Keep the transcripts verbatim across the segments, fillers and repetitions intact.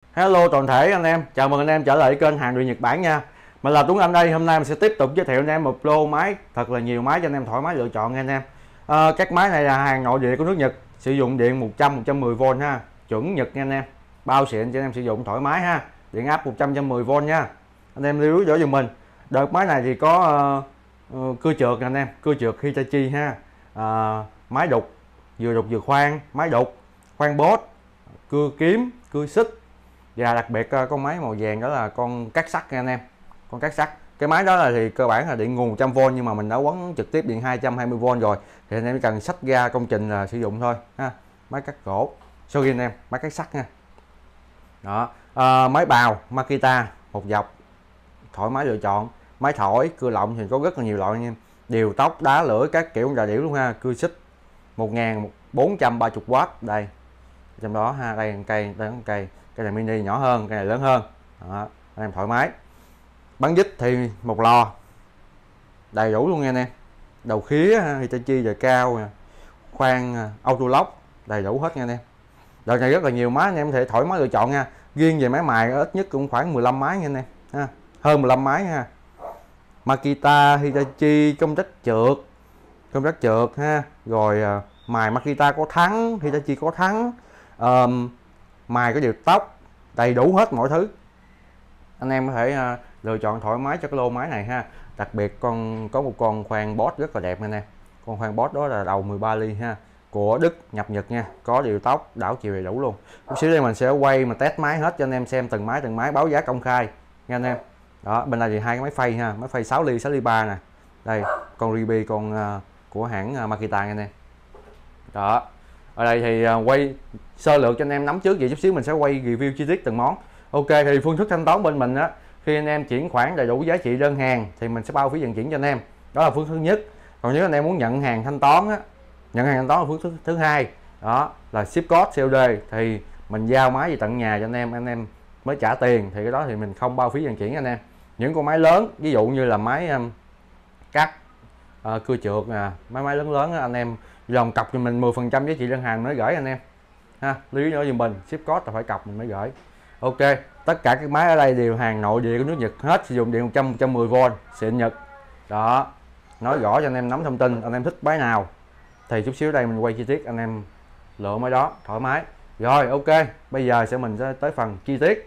Hello toàn thể anh em, chào mừng anh em trở lại kênh hàng điện Nhật Bản nha. Mình là Tuấn Anh đây. Hôm nay mình sẽ tiếp tục giới thiệu anh em một lô máy thật là nhiều máy cho anh em thoải mái lựa chọn nha anh em. À, các máy này là hàng nội địa của nước Nhật, sử dụng điện một trăm một trăm mười vôn ha, chuẩn Nhật nha anh em, bao xịn cho anh em sử dụng thoải mái ha, điện áp một trăm một trăm mười vôn nha. Anh em lưu ý dõi giùm mình. Đợt máy này thì có uh, uh, cưa trượt nè anh em, cưa trượt Hitachi ha, uh, máy đục vừa đục vừa khoan, máy đục khoan bốt, cưa kiếm, cưa xích. Và đặc biệt con máy màu vàng đó là con cắt sắt nha anh em, con cắt sắt. Cái máy đó là thì cơ bản là điện nguồn một trăm vôn, nhưng mà mình đã quấn trực tiếp điện hai trăm hai mươi vôn rồi, thì anh em chỉ cần xách ra công trình là sử dụng thôi ha. Máy cắt gỗ sorry anh em, máy cắt sắt nha. Đó, à, máy bào Makita một dọc thoải mái lựa chọn. Máy thổi cưa lọng thì có rất là nhiều loại anh em, điều tốc, đá lửa các kiểu đà điểu luôn ha. Cưa xích một nghìn bốn trăm ba mươi W đây, trong đó ha. Đây một cây, đây một cây, cái này mini nhỏ hơn, cái này lớn hơn. Đó, anh em thoải mái. Bắn dít thì một lò đầy đủ luôn nha anh em, đầu khía Hitachi giờ cao, khoan auto lock đầy đủ hết nha anh em. Đợt này rất là nhiều máy anh em có thể thoải mái lựa chọn nha. Riêng về máy mài ít nhất cũng khoảng mười lăm máy nha anh em ha, hơn mười lăm máy ha. Makita, Hitachi, công tắc trượt, công tắc trượt ha, rồi mài Makita có thắng, Hitachi có thắng, um, mài có điều tốc, đầy đủ hết mọi thứ. Anh em có thể uh, lựa chọn thoải mái cho cái lô máy này ha. Đặc biệt con có một con khoan boss rất là đẹp nè. Con khoan boss đó là đầu mười ba ly ha, của Đức nhập Nhật nha, có điều tốc, đảo chiều đầy đủ luôn. Chút xíu đây mình sẽ quay mà test máy hết cho anh em xem từng máy từng máy, báo giá công khai nha anh em. Đó, bên này thì hai cái máy phay ha, máy phay sáu ly, sáu ly ba nè. Đây, con Ribi, con uh, của hãng uh, Makita nha anh em. Đó. Ở đây thì uh, quay sơ lược cho anh em nắm trước, vậy chút xíu mình sẽ quay review chi tiết từng món. Ok, thì phương thức thanh toán bên mình á, khi anh em chuyển khoản đầy đủ giá trị đơn hàng thì mình sẽ bao phí vận chuyển cho anh em. Đó là phương thức thứ nhất. Còn nếu anh em muốn nhận hàng thanh toán á, nhận hàng thanh toán là phương thức thứ hai. Đó là ship code xê ô đê, thì mình giao máy về tận nhà cho anh em, anh em mới trả tiền, thì cái đó thì mình không bao phí vận chuyển anh em. Những con máy lớn, ví dụ như là máy um, cắt uh, cưa trượt nè, máy máy lớn lớn á, anh em lòng cọc cho mình mười phần trăm giá trị đơn hàng mới gửi anh em ha. Lưu ý nữa giùm mình, ship code là phải cọc mình mới gửi. Ok, tất cả các máy ở đây đều hàng nội địa của nước Nhật hết, sử dụng điện một trăm một trăm mười vôn xịn Nhật. Đó, nói rõ cho anh em nắm thông tin. Anh em thích máy nào thì chút xíu đây mình quay chi tiết, anh em lựa máy đó thoải mái. Rồi ok, bây giờ sẽ mình sẽ tới phần chi tiết.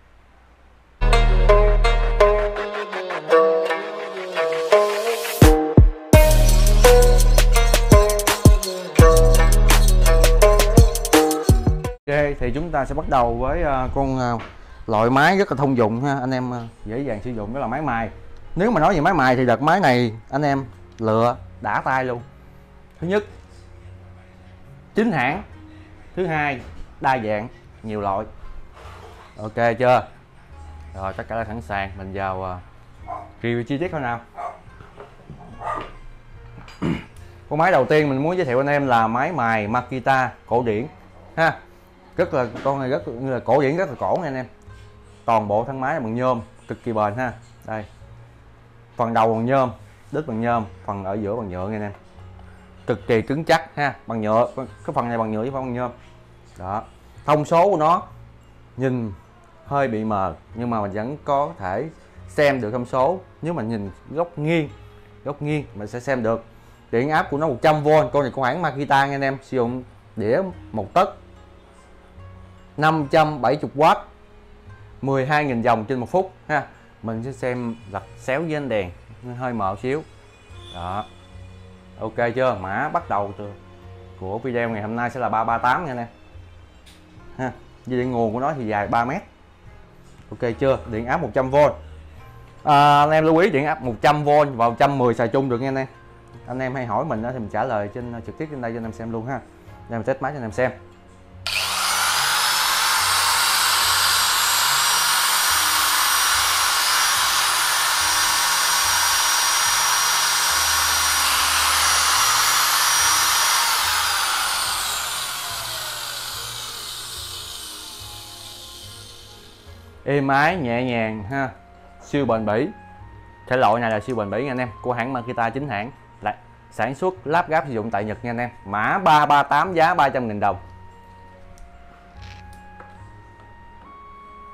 Ok, thì chúng ta sẽ bắt đầu với uh, con uh, loại máy rất là thông dụng ha, anh em uh, dễ dàng sử dụng, đó là máy mài. Nếu mà nói về máy mài thì đợt máy này anh em lựa đã tay luôn. Thứ nhất, chính hãng. Thứ hai, đa dạng, nhiều loại. Ok chưa? Rồi tất cả là sẵn sàng, mình vào uh, review chi tiết thôi nào. Con máy đầu tiên mình muốn giới thiệu anh em là máy mài Makita cổ điển ha. Rất là con này rất là cổ điển, rất là cổ nha anh em. Toàn bộ thân máy là bằng nhôm, cực kỳ bền ha. Đây, phần đầu bằng nhôm, đít bằng nhôm, phần ở giữa bằng nhựa nha anh em, cực kỳ cứng chắc ha, bằng nhựa. Cái phần này bằng nhựa chứ không bằng nhôm. Đó, thông số của nó nhìn hơi bị mờ, nhưng mà mình vẫn có thể xem được thông số. Nếu mà nhìn góc nghiêng, góc nghiêng mình sẽ xem được. Điện áp của nó một trăm vôn, con này của hãng Makita nha anh em, sử dụng đĩa một tấc, năm trăm bảy mươi W, mười hai nghìn dòng trên một phút ha. Mình sẽ xem lật xéo với ánh đèn hơi mờ xíu. Đó, ok chưa? Mã bắt đầu từ của video ngày hôm nay sẽ là ba ba tám nha anh em ha. Dây điện nguồn của nó thì dài ba mét. Ok chưa? Điện áp một trăm vôn. À, anh em lưu ý điện áp một trăm vôn vào một trăm mười xài chung được nha anh em. Anh em hay hỏi mình đó thì mình trả lời trên trực tiếp trên đây cho anh em xem luôn ha. Để mình test máy cho anh em xem. Êm ái, nhẹ nhàng ha, siêu bền bỉ. Thể loại này là siêu bền bỉ nha anh em, của hãng Makita chính hãng, lại sản xuất lắp ráp sử dụng tại Nhật nha anh em. Mã ba ba tám, giá ba trăm nghìn đồng.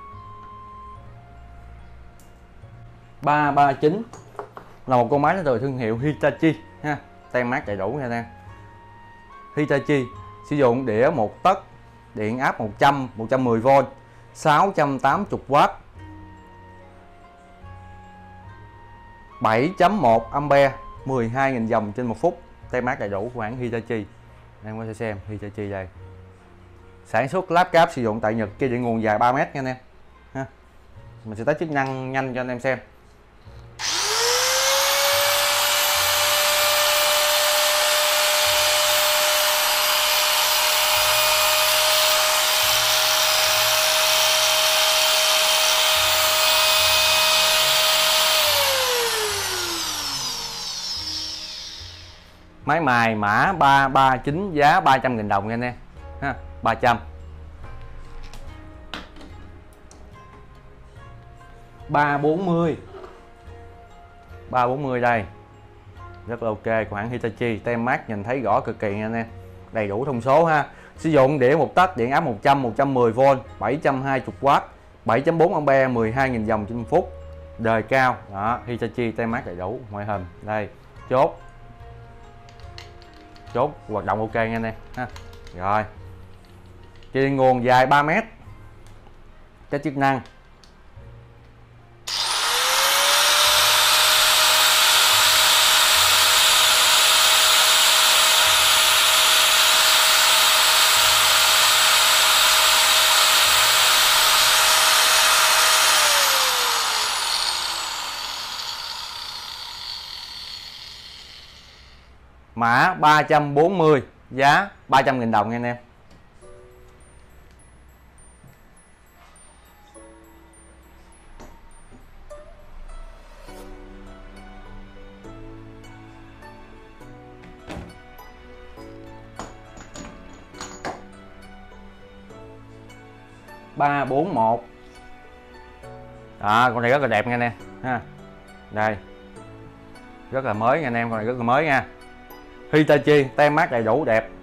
ba ba chín là một con máy đến từ thương hiệu Hitachi ha, tem mát đầy đủ nha anh em. Hitachi sử dụng đĩa một tấc, điện áp một trăm, một trăm mười vôn, sáu trăm tám mươi oát, bảy chấm một ampe, mười hai nghìn dòng trên một phút, tem mát đầy đủ của hãng Hitachi. Em có thể xem Hitachi đây. Sản xuất lắp ráp sử dụng tại Nhật, kia điện nguồn dài ba mét nha anh em ha. Mình sẽ test chức năng nhanh cho anh em xem. Máy mài mã ba ba chín, giá ba trăm nghìn đồng nha anh em ha, ba trăm. ba bốn mươi, ba bốn mươi đây, rất là ok của hãng Hitachi, tem mát nhìn thấy rõ cực kỳ nha anh em, đầy đủ thông số ha. Sử dụng đĩa một tấc, điện áp một trăm, một trăm mười vôn, bảy trăm hai mươi oát, bảy chấm bốn ampe, mười hai nghìn dòng trên phút, đời cao đó. Hitachi tem mát đầy đủ, ngoại hình đây, chốt chốt hoạt động ok nha anh em ha. Rồi, dây nguồn dài ba mét, cái chức năng mã ba trăm bốn mươi, giá ba trăm nghìn đồng nha anh em. ba bốn một. Đó, con này rất là đẹp nha anh em ha. Đây. Rất là mới nha anh em, con này rất là mới nha. Hitachi tem mát đầy đủ đẹp.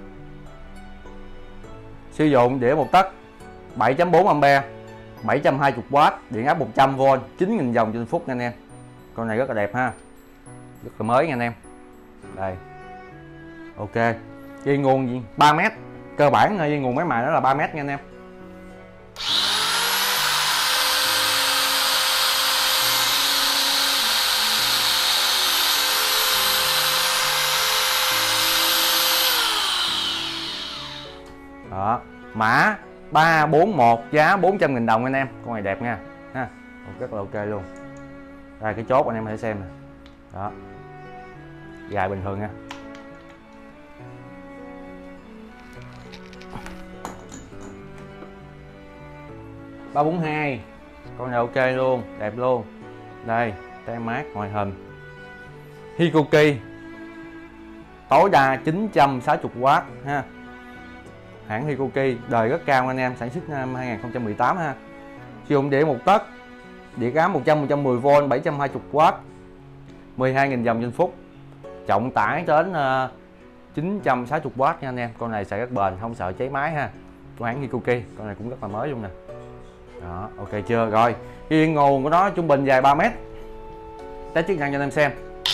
Sử dụng đĩa một tấc, bảy chấm bốn ampe, bảy trăm hai mươi oát, điện áp một trăm vôn, chín nghìn dòng trên phút nha anh em. Con này rất là đẹp ha. Rất là mới nha anh em. Đây. Ok. Dây nguồn ba mét. Cơ bản dây nguồn máy mài đó là ba mét nha anh em. Đó, mã ba bốn một, giá bốn trăm nghìn đồng anh em. Con này đẹp nha ha, rất là ok luôn. Đây cái chốt anh em hãy xem nè. Đó, dài bình thường nha. ba bốn hai, con này ok luôn, đẹp luôn. Đây, tem mát ngoại hình. Hikoki tối đa chín trăm sáu mươi oát ha. Hãng Hikoki đời rất cao anh em, sản xuất năm hai nghìn không trăm mười tám ha. Sử dụng đĩa một tấc, điện áp một trăm, một trăm mười vôn, bảy trăm hai mươi oát, mười hai nghìn dòng trên phút, trọng tải đến uh, chín trăm sáu mươi oát nha anh em. Con này sẽ rất bền, không sợ cháy máy ha, của hãng Hikoki. Con này cũng rất là mới luôn nè. Đó, ok chưa? Rồi, cái nguồn của nó trung bình dài ba mét. Test chức năng cho anh em xem.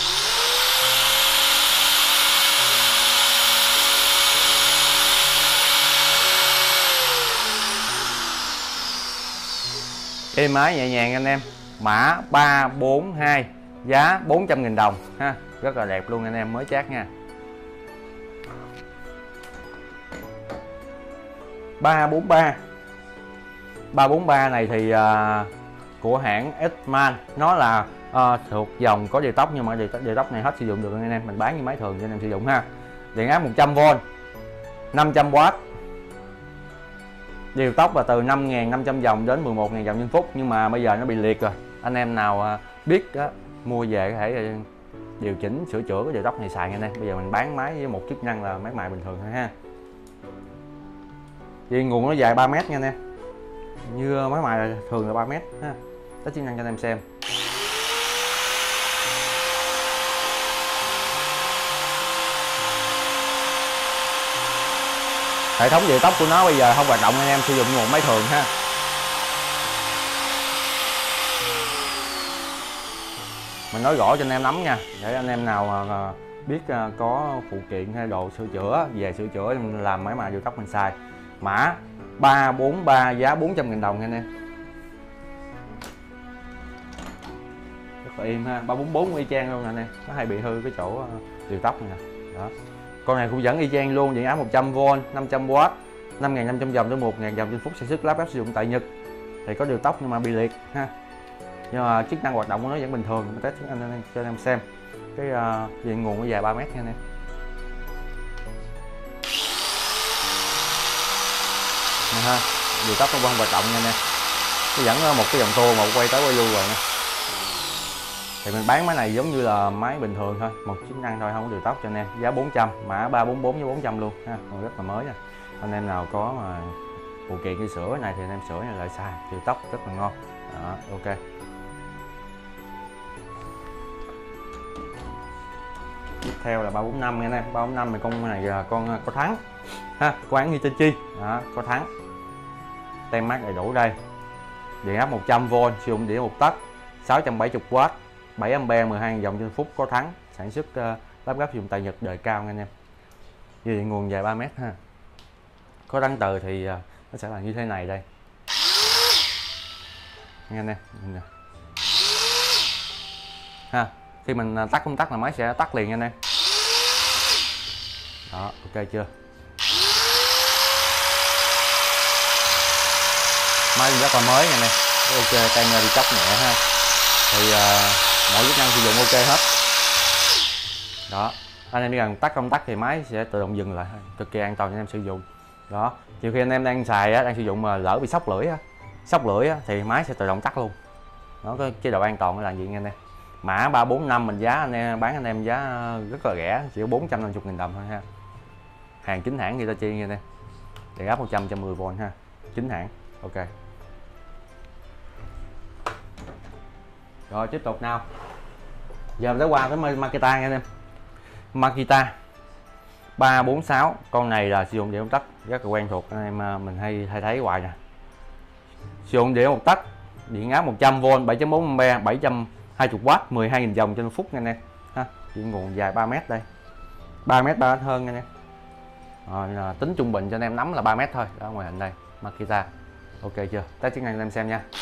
Êm ái nhẹ nhàng anh em. Mã ba bốn hai, giá bốn trăm nghìn đồng ha. Rất là đẹp luôn anh em, mới chát nha. ba bốn ba. ba bốn ba này thì uh, của hãng Edman, nó là uh, thuộc dòng có đề tốc, nhưng mà đề, đề tốc này hết sử dụng được anh em, mình bán như máy thường cho anh em sử dụng ha. Điện áp một trăm vôn, năm trăm oát, điều tốc là từ năm nghìn năm trăm dòng đến mười một nghìn dòng trên phút, nhưng mà bây giờ nó bị liệt rồi. Anh em nào biết đó, mua về có thể điều chỉnh sửa chữa cái điều tốc này xài nha anh em. Bây giờ mình bán máy với một chức năng là máy mài bình thường thôi ha. Dây nguồn nó dài ba mét nha anh em, như máy mài thường là ba mét ha. Test chức năng cho anh em xem. Hệ thống điều tốc của nó bây giờ không hoạt động anh em, sử dụng nguồn máy thường ha. mình nói rõ cho anh em nắm nha, để anh em nào mà biết có phụ kiện hay đồ sửa chữa về sửa chữa mình làm máy mài điều tóc mình xài. Mã ba bốn ba giá bốn trăm nghìn đồng nha anh em. Rất là im ha, ba bốn bốn y chang luôn nè anh em, nó hay bị hư cái chỗ điều tóc này nè. Đó. Con này cũng vẫn y chang luôn, điện áp một trăm vôn, năm trăm oát, năm nghìn năm trăm vòng tới một nghìn vòng trên phút, sản xuất lắp ráp sử dụng tại Nhật. Thì có điều tóc nhưng mà bị liệt ha. Nhưng mà chức năng hoạt động của nó vẫn bình thường. Mình test anh em cho anh em xem. Cái uh, điện nguồn nó dài ba mét nha anh em. Nè ha, điều tóc nó vẫn hoạt động nha anh em. Nó vẫn một cái dòng tua một quay tới quay lui rồi nha. Thì mình bán máy này giống như là máy bình thường thôi, một chức năng thôi, không có điều tóc cho anh em. Giá bốn trăm, mã ba bốn bốn với bốn trăm luôn ha, còn rất là mới nha. Anh em nào có mà phụ kiện đi sửa này thì anh em sửa lại xài, điều tóc rất là ngon. Đó, ok. Tiếp theo là ba bốn năm nha anh em. ba bốn năm thì con này là con có thắng ha, quán Hitachi. Đó, có thắng. Tem mát đầy đủ đây. Điện áp một trăm vôn, sử dụng điện một tấc, sáu trăm bảy mươi oát, bảy ampe, mười hai nghìn vòng trên phút, có thắng, sản xuất uh, lắp ráp sử dụng tại Nhật, đời cao nha anh em. Dây điện nguồn dài ba mét ha. Có đăng từ thì uh, nó sẽ là như thế này đây. Nghe anh em. Ha, khi mình tắt công tắc là máy sẽ tắt liền nha anh em. Đó, ok chưa? Máy rất là mới nha anh em. Ok, tay đi chóc nhẹ ha. Thì uh, mọi chức năng sử dụng ok hết. Đó, anh em chỉ cần tắt công tắc thì máy sẽ tự động dừng lại, cực kỳ an toàn cho anh em sử dụng. Đó, trừ khi anh em đang xài á, đang sử dụng mà lỡ bị sóc lưỡi á, sóc lưỡi á, thì máy sẽ tự động tắt luôn. Đó, cái chế độ an toàn là gì nha anh em. Mã ba bốn năm mình giá anh em bán anh em giá rất là rẻ, chỉ có bốn trăm năm mươi nghìn đồng thôi ha. Hàng chính hãng Hitachi nha anh em. Điện áp một trăm, một trăm mười vôn ha, chính hãng. Ok. Rồi tiếp tục nào. Giờ mình tới qua với Makita nha anh em. Makita ba bốn sáu, con này là sử dụng điện một tấc, rất là quen thuộc anh em, mình hay hay thấy hoài nè. Sử dụng điện một tấc, điện áp một trăm vôn, bảy chấm bốn ampe, bảy trăm hai mươi oát, mười hai nghìn vòng trên phút nha anh em. Ha, điện nguồn dài ba mét đây. ba mét ba mét hơn nha anh em. Rồi là tính trung bình cho anh em nắm là ba mét thôi. Đó, ngoài hình đây, Makita. Ok chưa? Test chức năng anh em xem nha.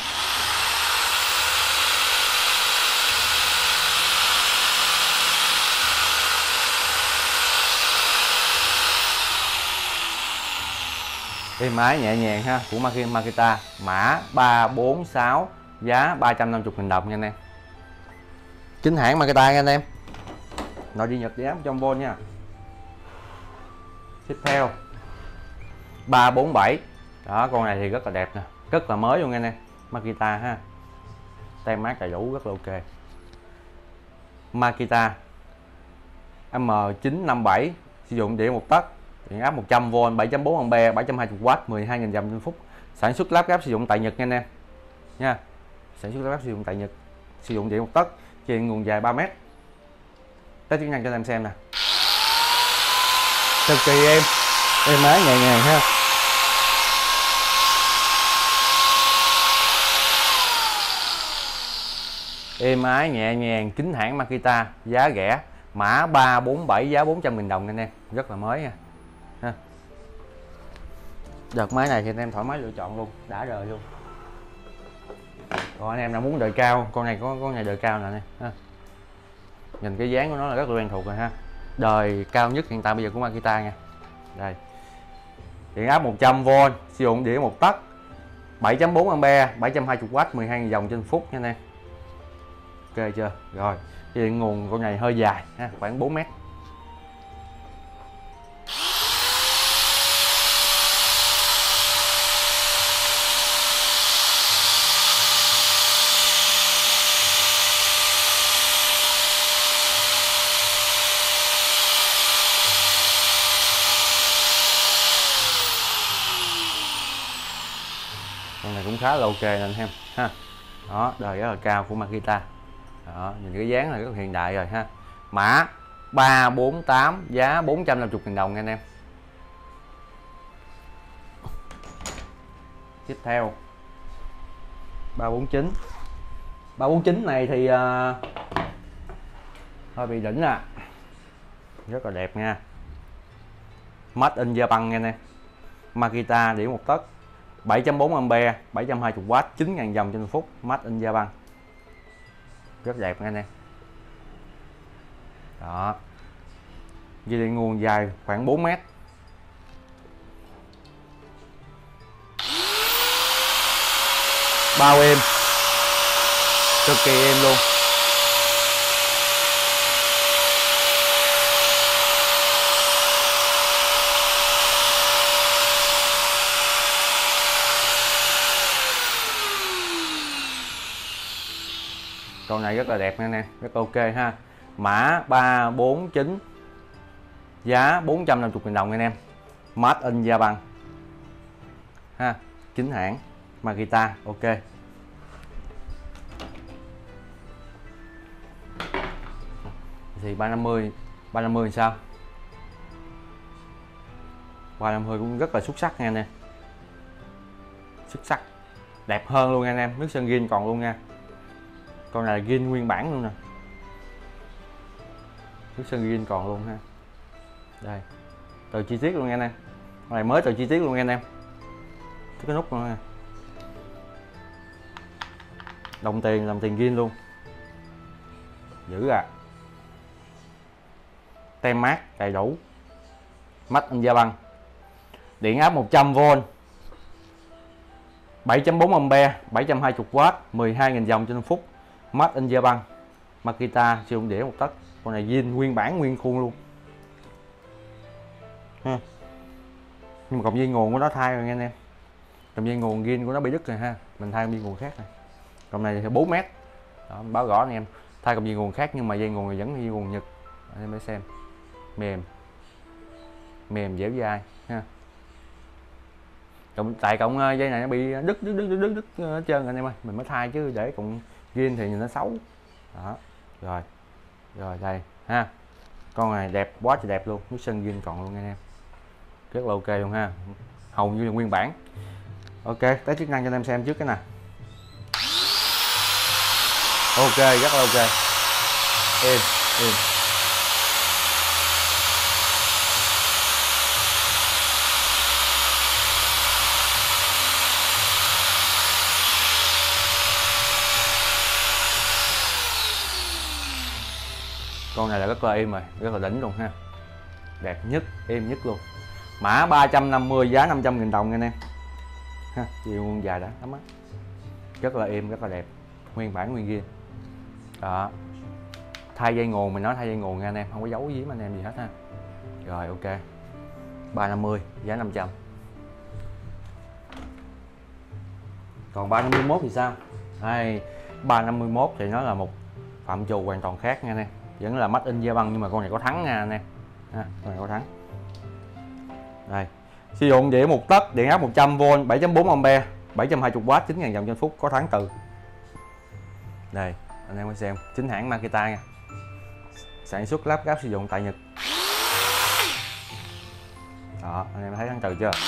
Êm ái nhẹ nhàng ha, của Makita. Mã ba bốn sáu, giá ba trăm năm mươi nghìn đồng nha anh em. Chính hãng Makita nha anh em. Nội địa Nhật, điện áp một trăm vôn nha. Tiếp theo ba bốn bảy. Đó, con này thì rất là đẹp nè, rất là mới luôn nha anh em. Makita ha. Tem mát đầy đủ, rất là ok. Makita M chín năm bảy, sử dụng điện một tấc, điện áp một trăm vôn, bảy chấm bốn ampe, bảy trăm hai mươi oát, mười hai nghìn vòng trên phút, sản xuất lắp ráp sử dụng tại Nhật nha anh em. Nha. Sản xuất lắp ráp sử dụng tại Nhật, sử dụng điện một tấc, truyền nguồn dài ba mét. Test chức năng cho anh em xem nè. Cực kỳ êm, êm ái nhẹ nhàng ha. Êm ái nhẹ nhàng, chính hãng Makita, giá rẻ. Mã ba bốn bảy, giá bốn trăm nghìn đồng anh em, rất là mới nha. Ha. Đợt máy này thì anh em thoải mái lựa chọn luôn, đã đời luôn. Còn anh em nào muốn đời cao, con này có con này đời cao nè ha. Nhìn cái dáng của nó là rất là quen thuộc rồi ha. Đời cao nhất hiện tại bây giờ của Makita nha. Đây. Điện áp một trăm vôn, sử dụng điện một tấc, bảy chấm bốn ampe, bảy trăm hai mươi oát, mười hai nghìn vòng trên phút nha anh em. Ok chưa? Rồi, điện nguồn con này hơi dài ha, khoảng bốn mét. Con này cũng khá là ok nè anh em ha. Đó, đời rất là cao của Makita. Đó, nhìn cái dáng này rất hiện đại rồi ha. Mã ba bốn tám, giá bốn trăm năm mươi nghìn đồng nha anh em. Tiếp theo ba bốn chín. ba bốn chín này thì uh, hơi bị đỉnh à, rất là đẹp nha. Made in Japan nha nè. Makita đĩa một tấc, bảy chấm bốn ampe, bảy trăm hai mươi oát, chín nghìn vòng trên phút, Made in Japan. Rất đẹp nha nè. Đó. Dây điện nguồn dài khoảng bốn mét. Bao êm, cực kỳ êm luôn. Con này rất là đẹp nha nè, rất ok ha. Mã ba bốn chín, giá bốn trăm năm mươi nghìn đồng nha anh em. Made in Japan ha, chính hãng Makita. Ok. Thì ba năm mươi, ba năm mươi sao? ba năm mươi cũng rất là xuất sắc nha nè. Xuất sắc. Đẹp hơn luôn nha anh em, nước sơn zin còn luôn nha. Con này là zin nguyên bản luôn nè. Nước sơn zin còn luôn ha. Đây. Từ chi tiết luôn nha anh em. Con này mới từ chi tiết luôn nha anh em. Cái nút nữa nha. Đồng tiền làm tiền zin luôn. Dữ à. Tem mát đầy đủ. Made in Japan. Điện áp một trăm vôn, bảy chấm bốn ampe, bảy trăm hai mươi oát, mười hai nghìn vòng trên phút. Made in Japan. Makita sử dụng đĩa một tấc. Con này zin nguyên bản nguyên khuôn luôn ha. Nhưng mà cọng dây nguồn của nó thay rồi nha anh em. Cọng dây nguồn zin của nó bị đứt rồi ha, mình thay cọng dây nguồn khác này. Cọng này thì bốn mét. Đó, báo rõ anh em, thay cọng dây nguồn khác nhưng mà dây nguồn này vẫn dây nguồn Nhật. Anh em hãy xem. Mềm. Mềm dẻo dai ha. Cộng, tại cộng dây này nó bị đứt đứt đứt đứt đứt hết trơn anh em ơi, mình mới thay chứ để cộng zin thì nhìn nó xấu. Đó. Rồi. Rồi đây ha. Con này đẹp quá trời đẹp luôn, nước sơn zin còn luôn anh em. Rất là ok luôn ha. Hầu như là nguyên bản. Ok, tới chức năng cho anh em xem trước cái này. Ok, rất là ok. Êm, êm. Con này là rất là êm rồi, rất là đỉnh luôn ha. Đẹp nhất, êm nhất luôn. Mã ba trăm năm mươi, giá năm trăm nghìn đồng nha anh em ha. Chiều nguồn dài đã lắm á. Rất là êm, rất là đẹp. Nguyên bản nguyên zin. Đó. Thay dây nguồn, mình nói thay dây nguồn nha anh em, không có giấu giếm anh em gì hết ha. Rồi ok. ba trăm năm mươi, giá năm trăm. Còn ba trăm năm mươi mốt thì sao? Đây, ba trăm năm mươi mốt thì nó là một phạm trù hoàn toàn khác nha anh em. Vẫn là Made in Japan nhưng mà con này có thắng nha anh em. Ha, con này có thắng. Đây. Sử dụng đĩa một tấc, điện áp một trăm vôn, bảy chấm bốn ampe, bảy trăm hai mươi oát, chín nghìn vòng trên phút, có thắng từ. Đây, anh em hãy xem, chính hãng Makita nha. Sản xuất lắp ráp sử dụng tại Nhật. Đó, anh em thấy thắng từ chưa?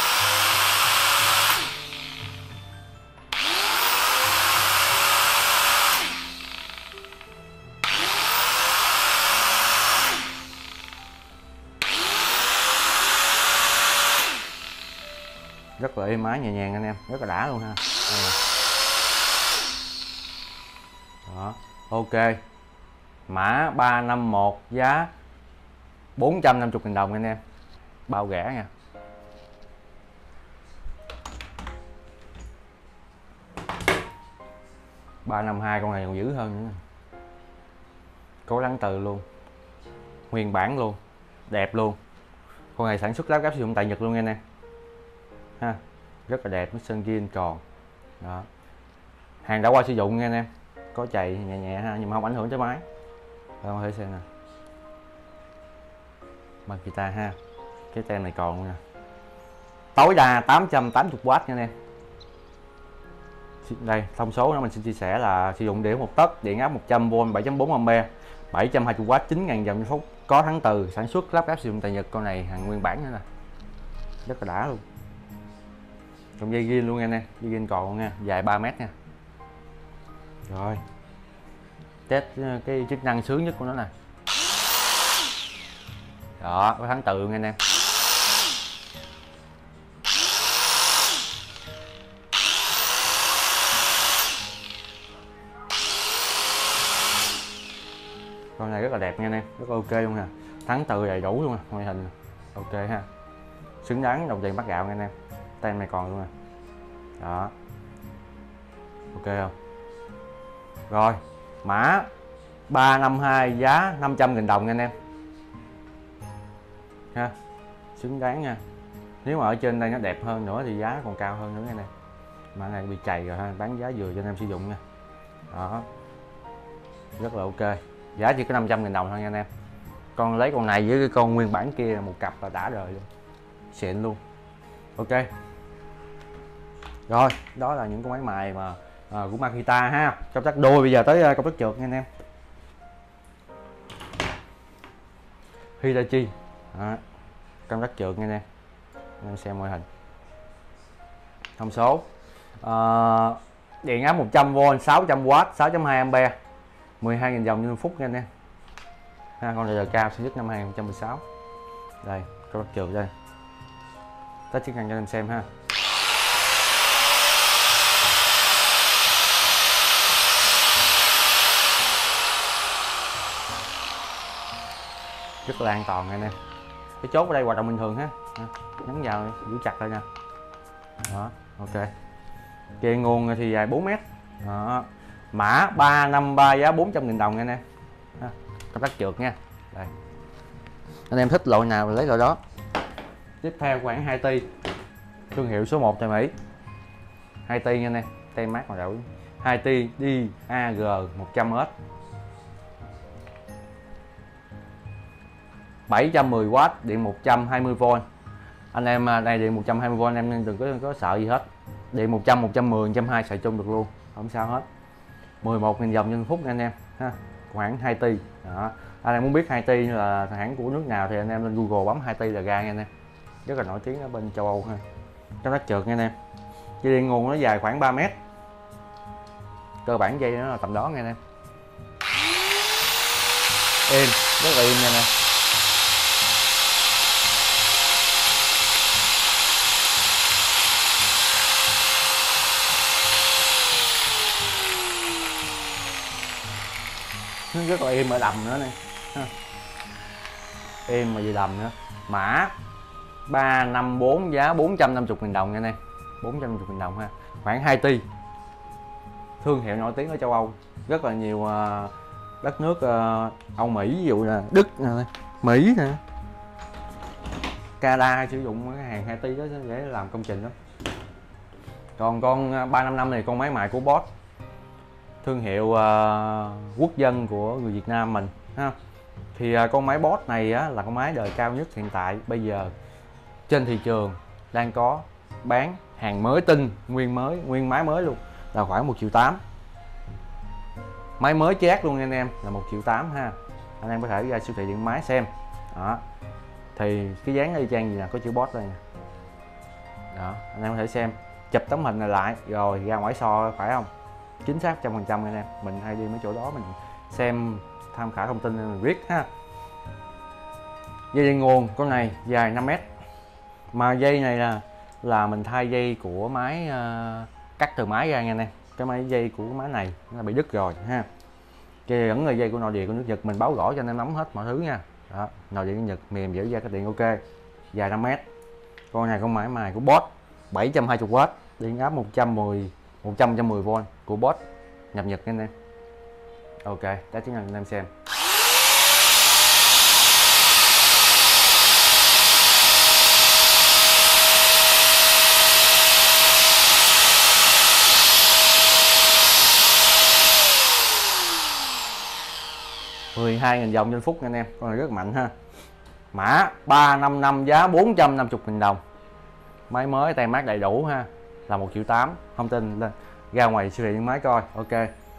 Rất là êm ái nhẹ nhàng anh em, rất là đã luôn ha. Đây. Đó, ok. Mã ba năm mốt, giá bốn trăm năm mươi nghìn đồng anh em. Bao rẻ nha. ba năm hai con này còn dữ hơn nữa. Có lắng từ luôn. Nguyên bản luôn. Đẹp luôn. Con này sản xuất lắp ráp sử dụng tại Nhật luôn nha anh em. Ha, rất là đẹp, nó sơn zin còn. Đó. Hàng đã qua sử dụng nha anh em. Có chạy nhẹ nhẹ ha, nhưng mà không ảnh hưởng tới máy. Không thể xem nè. Makita ha. Cái tem này còn luôn nè. Tối đa tám trăm tám mươi oát nha anh em. Đây, thông số đó mình xin chia sẻ là sử dụng đĩa một tấc, điện áp một trăm vôn, bảy chấm bốn ampe, bảy trăm hai mươi oát, chín nghìn vòng trên phút, có thắng từ, sản xuất lắp ráp sử dụng tại Nhật. Con này hàng nguyên bản nữa nè. Rất là đã luôn. Trong dây zin luôn nha nè, dây zin còn luôn nha, dài ba mét nha. Rồi. test cái chức năng sướng nhất của nó nè. Đó, có thắng tự nha anh em. Con này rất là đẹp nha anh em, rất là ok luôn nè, thắng từ đầy đủ luôn nè, ngoại hình ok ha, xứng đáng đồng tiền bắt gạo nha anh em. Tem này còn luôn nè. Đó, ok không? Rồi, mã ba năm hai, giá năm trăm nghìn đồng nha anh em ha, xứng đáng nha. Nếu mà ở trên đây nó đẹp hơn nữa thì giá còn cao hơn nữa nha anh em. Mã này bị chày rồi ha, bán giá vừa cho anh em sử dụng nha. Đó, rất là ok, giá chỉ có năm trăm nghìn đồng thôi nha anh em. Con lấy con này với cái con nguyên bản kia là một cặp là đã đời luôn, xịn luôn. Ok rồi, đó là những con máy mài mà à, của Makita ha, công tắc đôi. Bây giờ tới công tắc trượt nha anh em. Hitachi đó, công tắc trượt nha anh em. Anh em xem mô hình, thông số à, điện áp một trăm vôn, sáu trăm oát, sáu phẩy hai ampe, mười hai nghìn dòng trên phút nha anh em ha. Con này là cao sản xuất năm hai không một sáu. Đây công tắc trượt đây, test chức năng cho anh em xem ha. Rất là an toàn nha anh em. Cái chốt ở đây hoạt động bình thường ha, nhấn vào giữ chặt thôi nha. Đó, ok. Dây nguồn thì dài bốn mét. Đó, mã ba năm ba, giá bốn trăm nghìn đồng nha anh em. Công tắc trượt nha. Đây, anh em thích loại nào lấy loại đó. Tiếp theo khoảng hai ti, thương hiệu số một tại Mỹ. hai ti nha anh em, tem mát màu đỏ. hai ti đi a giê một trăm ét, bảy trăm mười oát, điện một trăm hai mươi vôn. Anh em đây điện một trăm hai mươi vôn, anh em đừng có, có sợ gì hết. Điện một trăm, một trăm mười, một trăm hai mươi xài chung được luôn, không sao hết. mười một nghìn dòng trên phút nha anh em ha, khoảng hai ti. Đó, anh em muốn biết hai ti là hãng của nước nào thì anh em lên Google bấm hai ti là ra nha anh em, rất là nổi tiếng ở bên châu Âu ha. Công tắc trượt nha anh em. Dây điện nguồn nó dài khoảng ba mét, cơ bản dây nó là tầm đó nha anh em. Êm, rất là êm nha anh em. Rất là êm ở đầm nữa này, êm mà gì đầm nữa. Mã ba năm bốn, giá bốn trăm năm mươi nghìn đồng nha anh em, bốn trăm năm mươi nghìn đồng ha, khoảng hai ti. Thương hiệu nổi tiếng ở châu Âu, rất là nhiều uh, đất nước uh, Âu Mỹ, ví dụ là Đức nè, Mỹ nè, Canada sử dụng cái hàng hai ti đó để làm công trình đó. Còn con ba năm năm này con máy mài của Bosch, thương hiệu uh, quốc dân của người Việt Nam mình ha. Thì uh, con máy Bosch này á, là con máy đời cao nhất hiện tại bây giờ trên thị trường đang có bán, hàng mới tinh, nguyên mới, nguyên máy mới luôn, là khoảng một triệu tám. Máy mới chát luôn nha anh em, là một triệu tám ha. Anh em có thể ra siêu thị điện máy xem. Đó, thì cái dáng y chang gì nè, có chữ Bosch đây nè. Đó, anh em có thể xem, chụp tấm hình này lại rồi ra ngoài so, phải không? Chính xác trăm phần trăm anh em. Mình hay đi mấy chỗ đó mình xem, tham khảo thông tin mình viết ha. Dây điện nguồn con này dài năm mét, mà dây này là là mình thay dây của máy uh, cắt từ máy ra nha anh em. Cái máy dây của máy này nó bị đứt rồi ha. Dây vẫn là dây của nội địa của nước Nhật, mình báo gõ cho anh em nắm hết mọi thứ nha. Đó, nội địa của Nhật, mềm dẻo dai, cái điện ok, dài năm mét. Con này con máy mài của Bosch, bảy trăm hai mươi oát, điện áp một trăm mười, một trăm, một trăm mười vôn của Bosch, nhập Nhật nha anh em. Ok, đó chính là anh em xem. mười hai nghìn dòng trên phút nha anh em, con này rất mạnh ha. Mã ba năm năm, giá bốn trăm năm mươi nghìn đồng. Máy mới, tem mát đầy đủ ha, là một triệu tám. Thông tin lên ra ngoài siêu thị điện máy coi. Ok.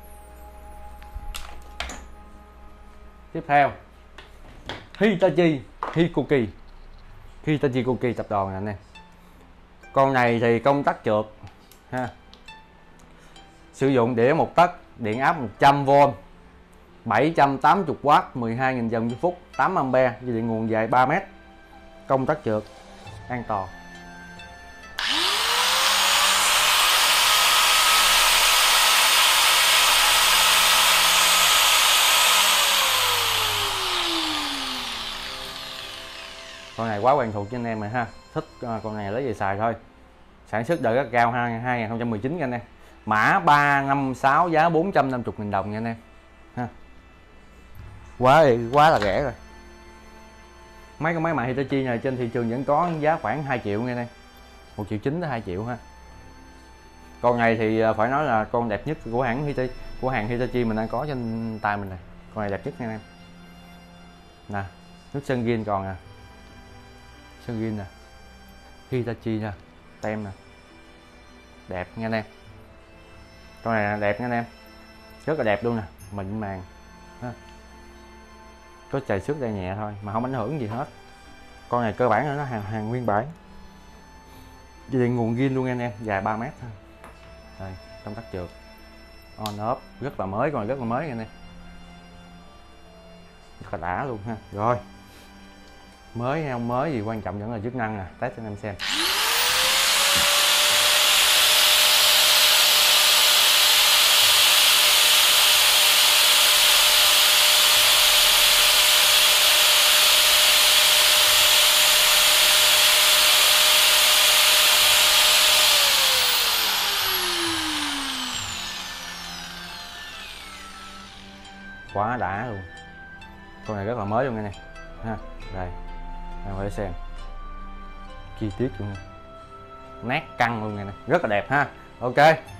Tiếp theo Hitachi Hikoki, Hitachi Hikoki tập đoàn này anh em. Con này thì công tắc trượt ha, sử dụng đĩa một tấc, điện áp một trăm vôn, bảy trăm tám mươi oát, mười hai nghìn dòng trên phút, tám ampe, dây điện nguồn dài ba mét, công tắc trượt an toàn. Con này quá quen thuộc cho anh em rồi ha, thích con này lấy về xài thôi. Sản xuất đời rất cao ha, hai nghìn không trăm mười chín nha anh em. Mã ba năm sáu, giá bốn trăm năm mươi nghìn đồng nha anh em ha. Quá quá là rẻ rồi. Mấy con máy mại Hitachi này trên thị trường vẫn có giá khoảng hai triệu nha anh em. một triệu chín tới hai triệu ha. Con này thì phải nói là con đẹp nhất của hãng Hitachi, của hàng Hitachi mình đang có trên tay mình này. Con này đẹp nhất nha anh em. Nè, nước sơn gin còn nè. Sơn gin nè. Hitachi nè, tem nè. Đẹp nha anh em. Con này là đẹp nha anh em. Rất là đẹp luôn nè, mịn màng. Ha. Có chày xước đây nhẹ thôi mà không ảnh hưởng gì hết. Con này cơ bản là nó hàng hàng nguyên bản. Dây điện nguồn gin luôn nha anh em, dài ba mét thôi. Đây, công tắc trượt. On off, rất là mới, còn rất là mới nha anh em. Rất là đã luôn ha. Rồi. Mới hay không mới gì quan trọng vẫn là chức năng nè, test cho anh em xem. Quá đã luôn. Con này rất là mới luôn nha này ha. Đây em có thể xem chi tiết luôn, nét căng luôn nha này, rất là đẹp ha. Ok,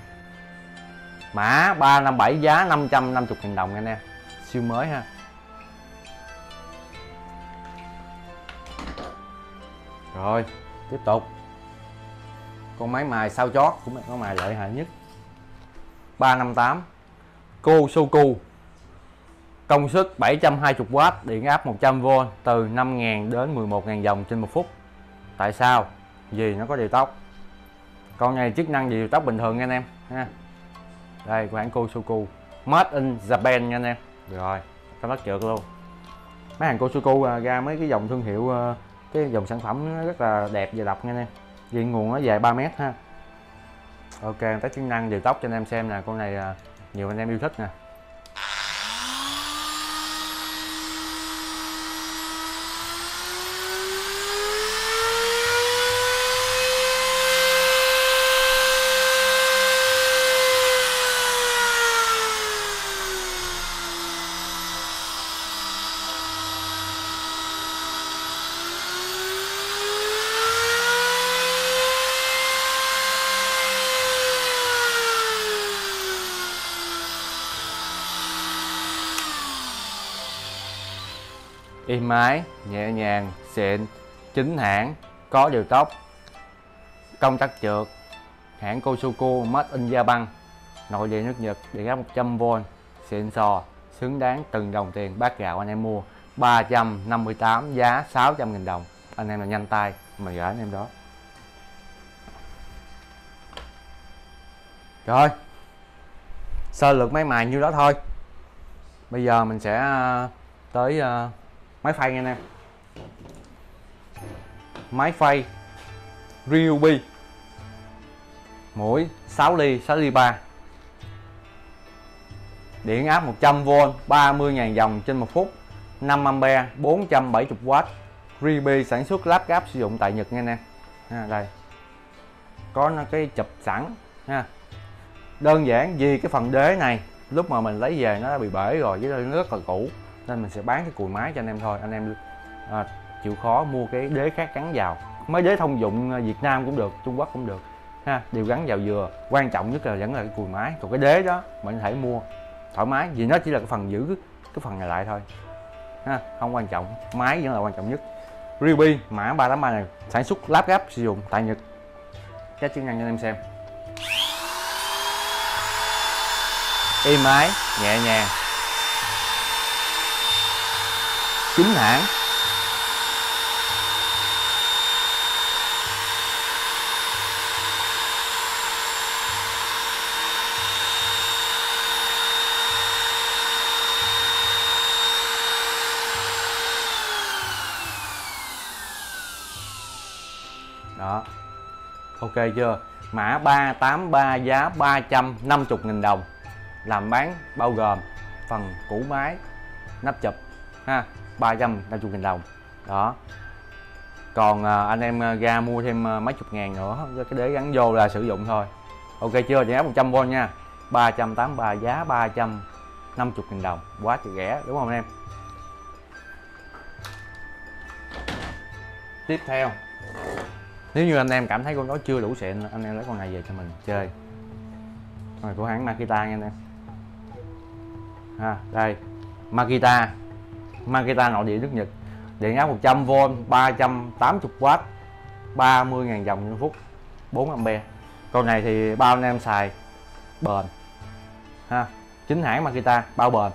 mã ba năm bảy, giá năm trăm năm mươi nghìn đồng nha anh em, siêu mới ha. Rồi tiếp tục con máy mài sao chót, cũng là con mài lợi hại nhất, ba năm tám Kosoku, công suất bảy trăm hai mươi oát, điện áp một trăm vôn, từ năm nghìn đến mười một nghìn dòng trên một phút. Tại sao? Vì nó có điều tốc. Con này chức năng điều tốc bình thường nha anh em ha. Đây của hãng Kosoku, made in Japan nha anh em. Rồi công tắc trượt luôn. Mấy hàng Kosoku ra mấy cái dòng thương hiệu, cái dòng sản phẩm nó rất là đẹp và độc nha anh em. Điện nguồn nó dài ba mét ha. Ok, test chức năng điều tốc cho anh em xem nè. Con này nhiều anh em yêu thích nè. Êm ái, nhẹ nhàng, xịn, chính hãng, có điều tốc, công tắc trượt, hãng Kosoku, made in Japan, nội địa nước Nhật, điện áp một trăm vôn, xịn sò, xứng đáng từng đồng tiền bát gạo anh em mua. Ba trăm năm mươi tám, giá sáu trăm nghìn đồng. Anh em là nhanh tay mà gửi anh em đó. Rồi, sơ lược máy mài như đó thôi. Bây giờ mình sẽ tới máy phay nha anh em. Máy phay Ryobi, mũi sáu ly, sáu ly ba, điện áp một trăm vôn, ba mươi nghìn dòng trên một phút, năm ampe, bốn trăm bảy mươi oát. Ryobi sản xuất lắp ráp sử dụng tại Nhật nha anh em ha. Đây có nó cái chụp sẵn ha. Đơn giản vì cái phần đế này lúc mà mình lấy về nó đã bị bể rồi, với nó rất là cũ, nên mình sẽ bán cái cùi máy cho anh em thôi. Anh em à, chịu khó mua cái đế khác gắn vào, mấy đế thông dụng Việt Nam cũng được, Trung Quốc cũng được ha, đều gắn vào vừa. Quan trọng nhất là vẫn là cái cùi máy, còn cái đế đó mình có thể mua thoải mái, vì nó chỉ là cái phần giữ cái phần này lại thôi ha, không quan trọng, máy vẫn là quan trọng nhất. Ryobi mã ba tám ba này sản xuất lắp ráp sử dụng tại Nhật. Các chức năng cho anh em xem. Êm ái, nhẹ nhàng, chính hãng, Ok chưa? Mã ba tám ba giá ba trăm năm mươi nghìn đồng. Làm bán bao gồm phần củ máy, nắp chụp ha, ba trăm năm mươi nghìn đồng. Đó. Còn à, anh em ra mua thêm mấy chục ngàn nữa, cái đế gắn vô là sử dụng thôi. Ok chưa? Điện áp một trăm vôn nha. ba trăm tám mươi ba giá ba trăm năm mươi nghìn đồng. Quá trời rẻ đúng không anh em? Tiếp theo, nếu như anh em cảm thấy con đó chưa đủ xịn, anh em lấy con này về cho mình chơi. Con này của hãng Makita nha anh em. Ha, đây. Makita. Makita nội địa nước Nhật. Điện áp một trăm vôn, ba trăm tám mươi oát, ba mươi nghìn vòng trên phút, bốn ampe. Con này thì bao anh em xài bền. Ha, chính hãng Makita, bao bền.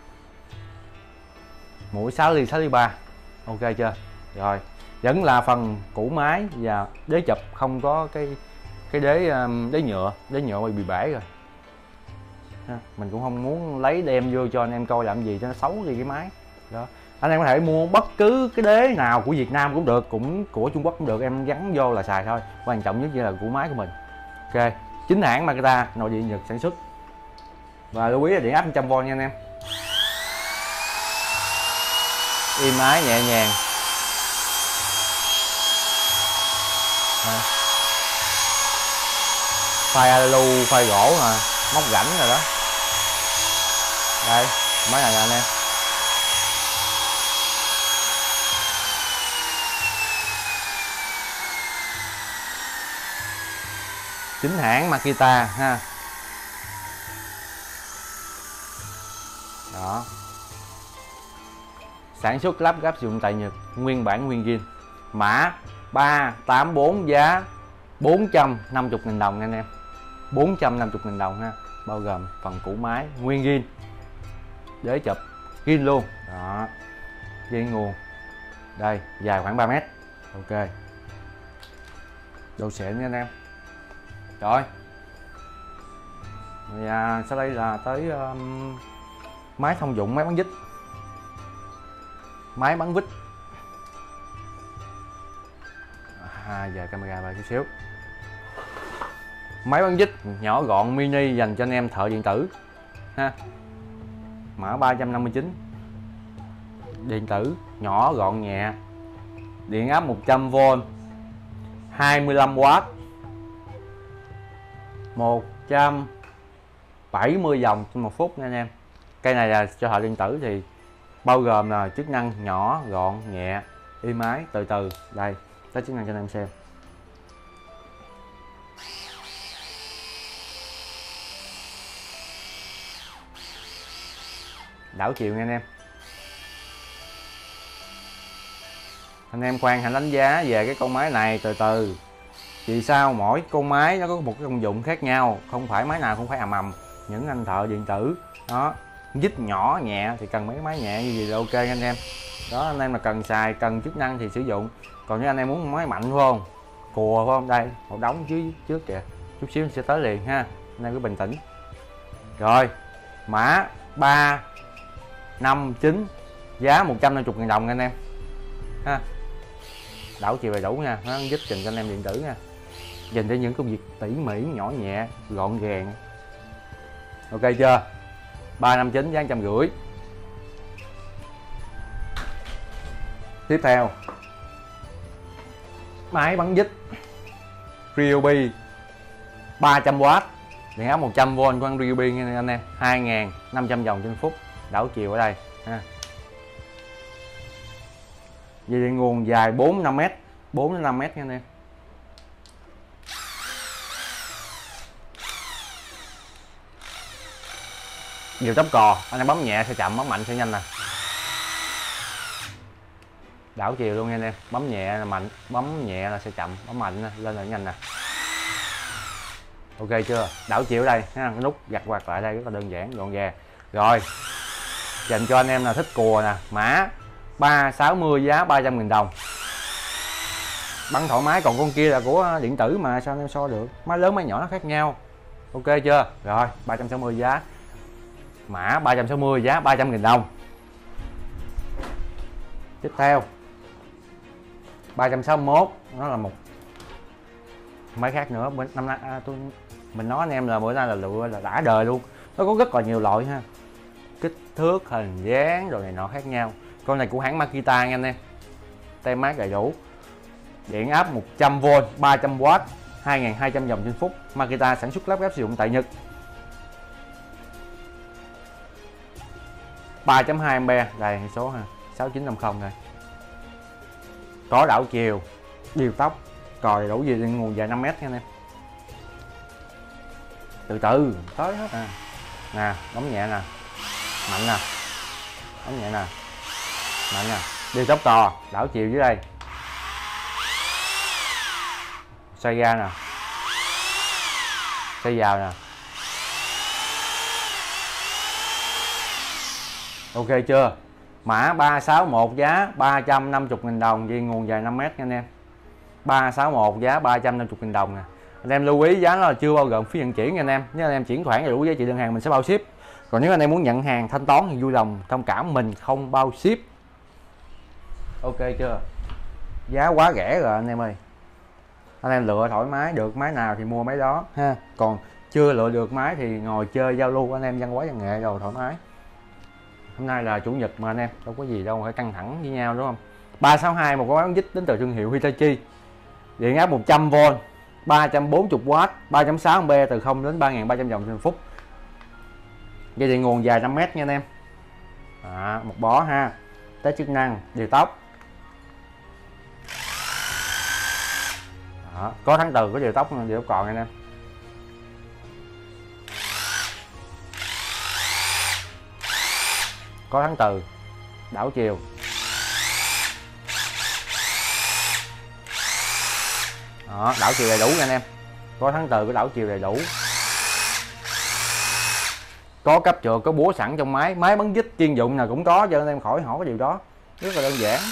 Mũi sáu ly sáu ly ba. Ok chưa? Rồi, vẫn là phần củ máy và đế chụp, không có cái cái đế đế nhựa, đế nhựa bị bể rồi. Ha, mình cũng không muốn lấy đem vô cho anh em coi làm gì cho nó xấu đi cái máy. Đó. Anh em có thể mua bất cứ cái đế nào của Việt Nam cũng được, cũng của Trung Quốc cũng được, em gắn vô là xài thôi. Quan trọng nhất là củ máy của mình. Ok, chính hãng Makita, nội địa Nhật sản xuất. Và lưu ý là điện áp một trăm vôn nha anh em. Im ái nhẹ nhàng. Đây. Phai alu, phai gỗ mà, móc rãnh rồi đó. Đây, máy này nè anh em. Chính hãng Makita ha. Đó. Sản xuất lắp ráp sử dụng tại Nhật, nguyên bản nguyên zin. Mã ba tám bốn giá bốn trăm năm mươi nghìn đồng nha anh em. bốn trăm năm mươi nghìn đồng ha, bao gồm phần củ máy nguyên zin. Đế chụp zin luôn. Đó. Dây nguồn. Đây, dài khoảng ba mét. Ok. Độ xịn nha anh em. Rồi. Và sau đây là tới um, máy thông dụng, máy bắn vít. Máy bắn vít. À, giờ camera vào chút xíu. Máy bắn vít nhỏ gọn mini dành cho anh em thợ điện tử ha. Mã ba trăm năm mươi chín. Điện tử nhỏ gọn nhẹ. Điện áp một trăm vôn, hai mươi lăm oát, một trăm bảy mươi vòng trên một phút nha anh em. Cây này là cho thợ điện tử thì bao gồm là chức năng nhỏ gọn nhẹ, êm ái, từ từ. Đây, tới chức năng cho anh em xem. Đảo chiều nha anh em. Anh em khoan hãy đánh giá về cái con máy này từ từ. Vì sao? Mỗi con máy nó có một cái công dụng khác nhau, không phải máy nào cũng phải ầm ầm. Những anh thợ điện tử đó, vít nhỏ nhẹ thì cần mấy máy nhẹ như gì là ok anh em. Đó, anh em mà cần xài, cần chức năng thì sử dụng. Còn nếu anh em muốn máy mạnh phải không? Cùa phải không? Đây, một đống trước trước kìa. Chút xíu sẽ tới liền ha. Anh em cứ bình tĩnh. Rồi, mã ba năm chín giá một trăm năm mươi nghìn đồng anh em. Ha. Đảo chiều đầy đủ nha, nó giúp dành cho anh em điện tử nha. Dành cho những công việc tỉ mỉ, nhỏ nhẹ, gọn gàng. Ok chưa? ba năm chín giá một trăm rưỡi. Tiếp theo, máy bắn vít Ryobi ba trăm oát, điện áp một trăm vôn của Ryobi nha anh em, hai nghìn năm trăm vòng trên phút, đảo chiều ở đây ha. Dây điện nguồn dài bốn năm mét, bốn đến năm mét nha anh em. Nhiều tốc cò, anh em bấm nhẹ sẽ chậm, bấm mạnh sẽ nhanh nè. Đảo chiều luôn nha anh em, bấm nhẹ là mạnh, bấm nhẹ là sẽ chậm, bấm mạnh lên là nhanh nè. Ok chưa? Đảo chiều ở đây ha, cái nút gặt quạt lại đây rất là đơn giản, gọn gàng. Rồi, dành cho anh em là thích cùa nè, mã ba sáu mươi giá ba trăm nghìn đồng. Bắn thoải mái, còn con kia là của điện tử mà sao anh em so được, máy lớn máy nhỏ nó khác nhau. Ok chưa? Rồi, ba trăm sáu mươi giá, mã ba trăm sáu mươi giá ba trăm nghìn đồng. Tiếp theo ba trăm sáu mươi mốt, nó là một máy khác nữa. Năm nay à, tôi mình nói anh em là bữa nay là lựa là đã đời luôn, nó có rất là nhiều loại ha, kích thước hình dáng rồi này nọ khác nhau. Con này của hãng Makita nha anh em, tem mát đầy đủ, điện áp một trăm vôn, ba trăm oát, hai nghìn hai trăm vòng trên phút. Makita sản xuất lắp ráp sử dụng tại Nhật. ba phẩy hai ampe đây số ha, sáu chín năm không rồi. Có đảo chiều, điều tốc, còi đầy đủ gì nguồn dài năm mét nha anh em. Từ từ tới hết à. Nè, bấm nhẹ nè, mạnh nè, bấm nhẹ nè, mạnh nè, điều tốc cò, đảo chiều dưới đây, xoay ra nè, xoay vào nè. Ok chưa? Mã ba sáu một giá ba trăm năm mươi nghìn đồng, vì nguồn dài năm mét nha anh em. ba sáu một giá ba trăm năm mươi nghìn đồng nè. Anh em lưu ý giá nó là chưa bao gồm phí vận chuyển nha anh em. Nếu anh em chuyển khoản đủ giá trị đơn hàng mình sẽ bao ship. Còn nếu anh em muốn nhận hàng thanh toán thì vui lòng thông cảm mình không bao ship. Ok chưa? Giá quá rẻ rồi anh em ơi. Anh em lựa thoải mái, được máy nào thì mua máy đó ha. Còn chưa lựa được máy thì ngồi chơi giao lưu anh em văn hóa văn nghệ rồi thoải mái. Hôm nay là chủ nhật mà anh em, đâu có gì đâu phải căng thẳng với nhau đúng không? ba sáu hai, một cái bán dít đến từ thương hiệu Hitachi. Điện áp một trăm vôn, ba trăm bốn mươi oát, ba phẩy sáu ampe, từ không đến ba nghìn ba trăm vòng trên phút. Dây điện nguồn dài năm mét nha anh em. À, một bó ha. Test chức năng, điều tốc. Đó, có tháng từ, có điều tốc, điều tốc còn anh em. Có tháng từ, đảo chiều. Đó, đảo chiều đầy đủ nha anh em. Có tháng từ, có đảo chiều đầy đủ. Có cấp trượt, có búa sẵn trong máy. Máy bắn dít chuyên dụng nào cũng có cho anh em khỏi hỏi cái điều đó. Rất là đơn giản.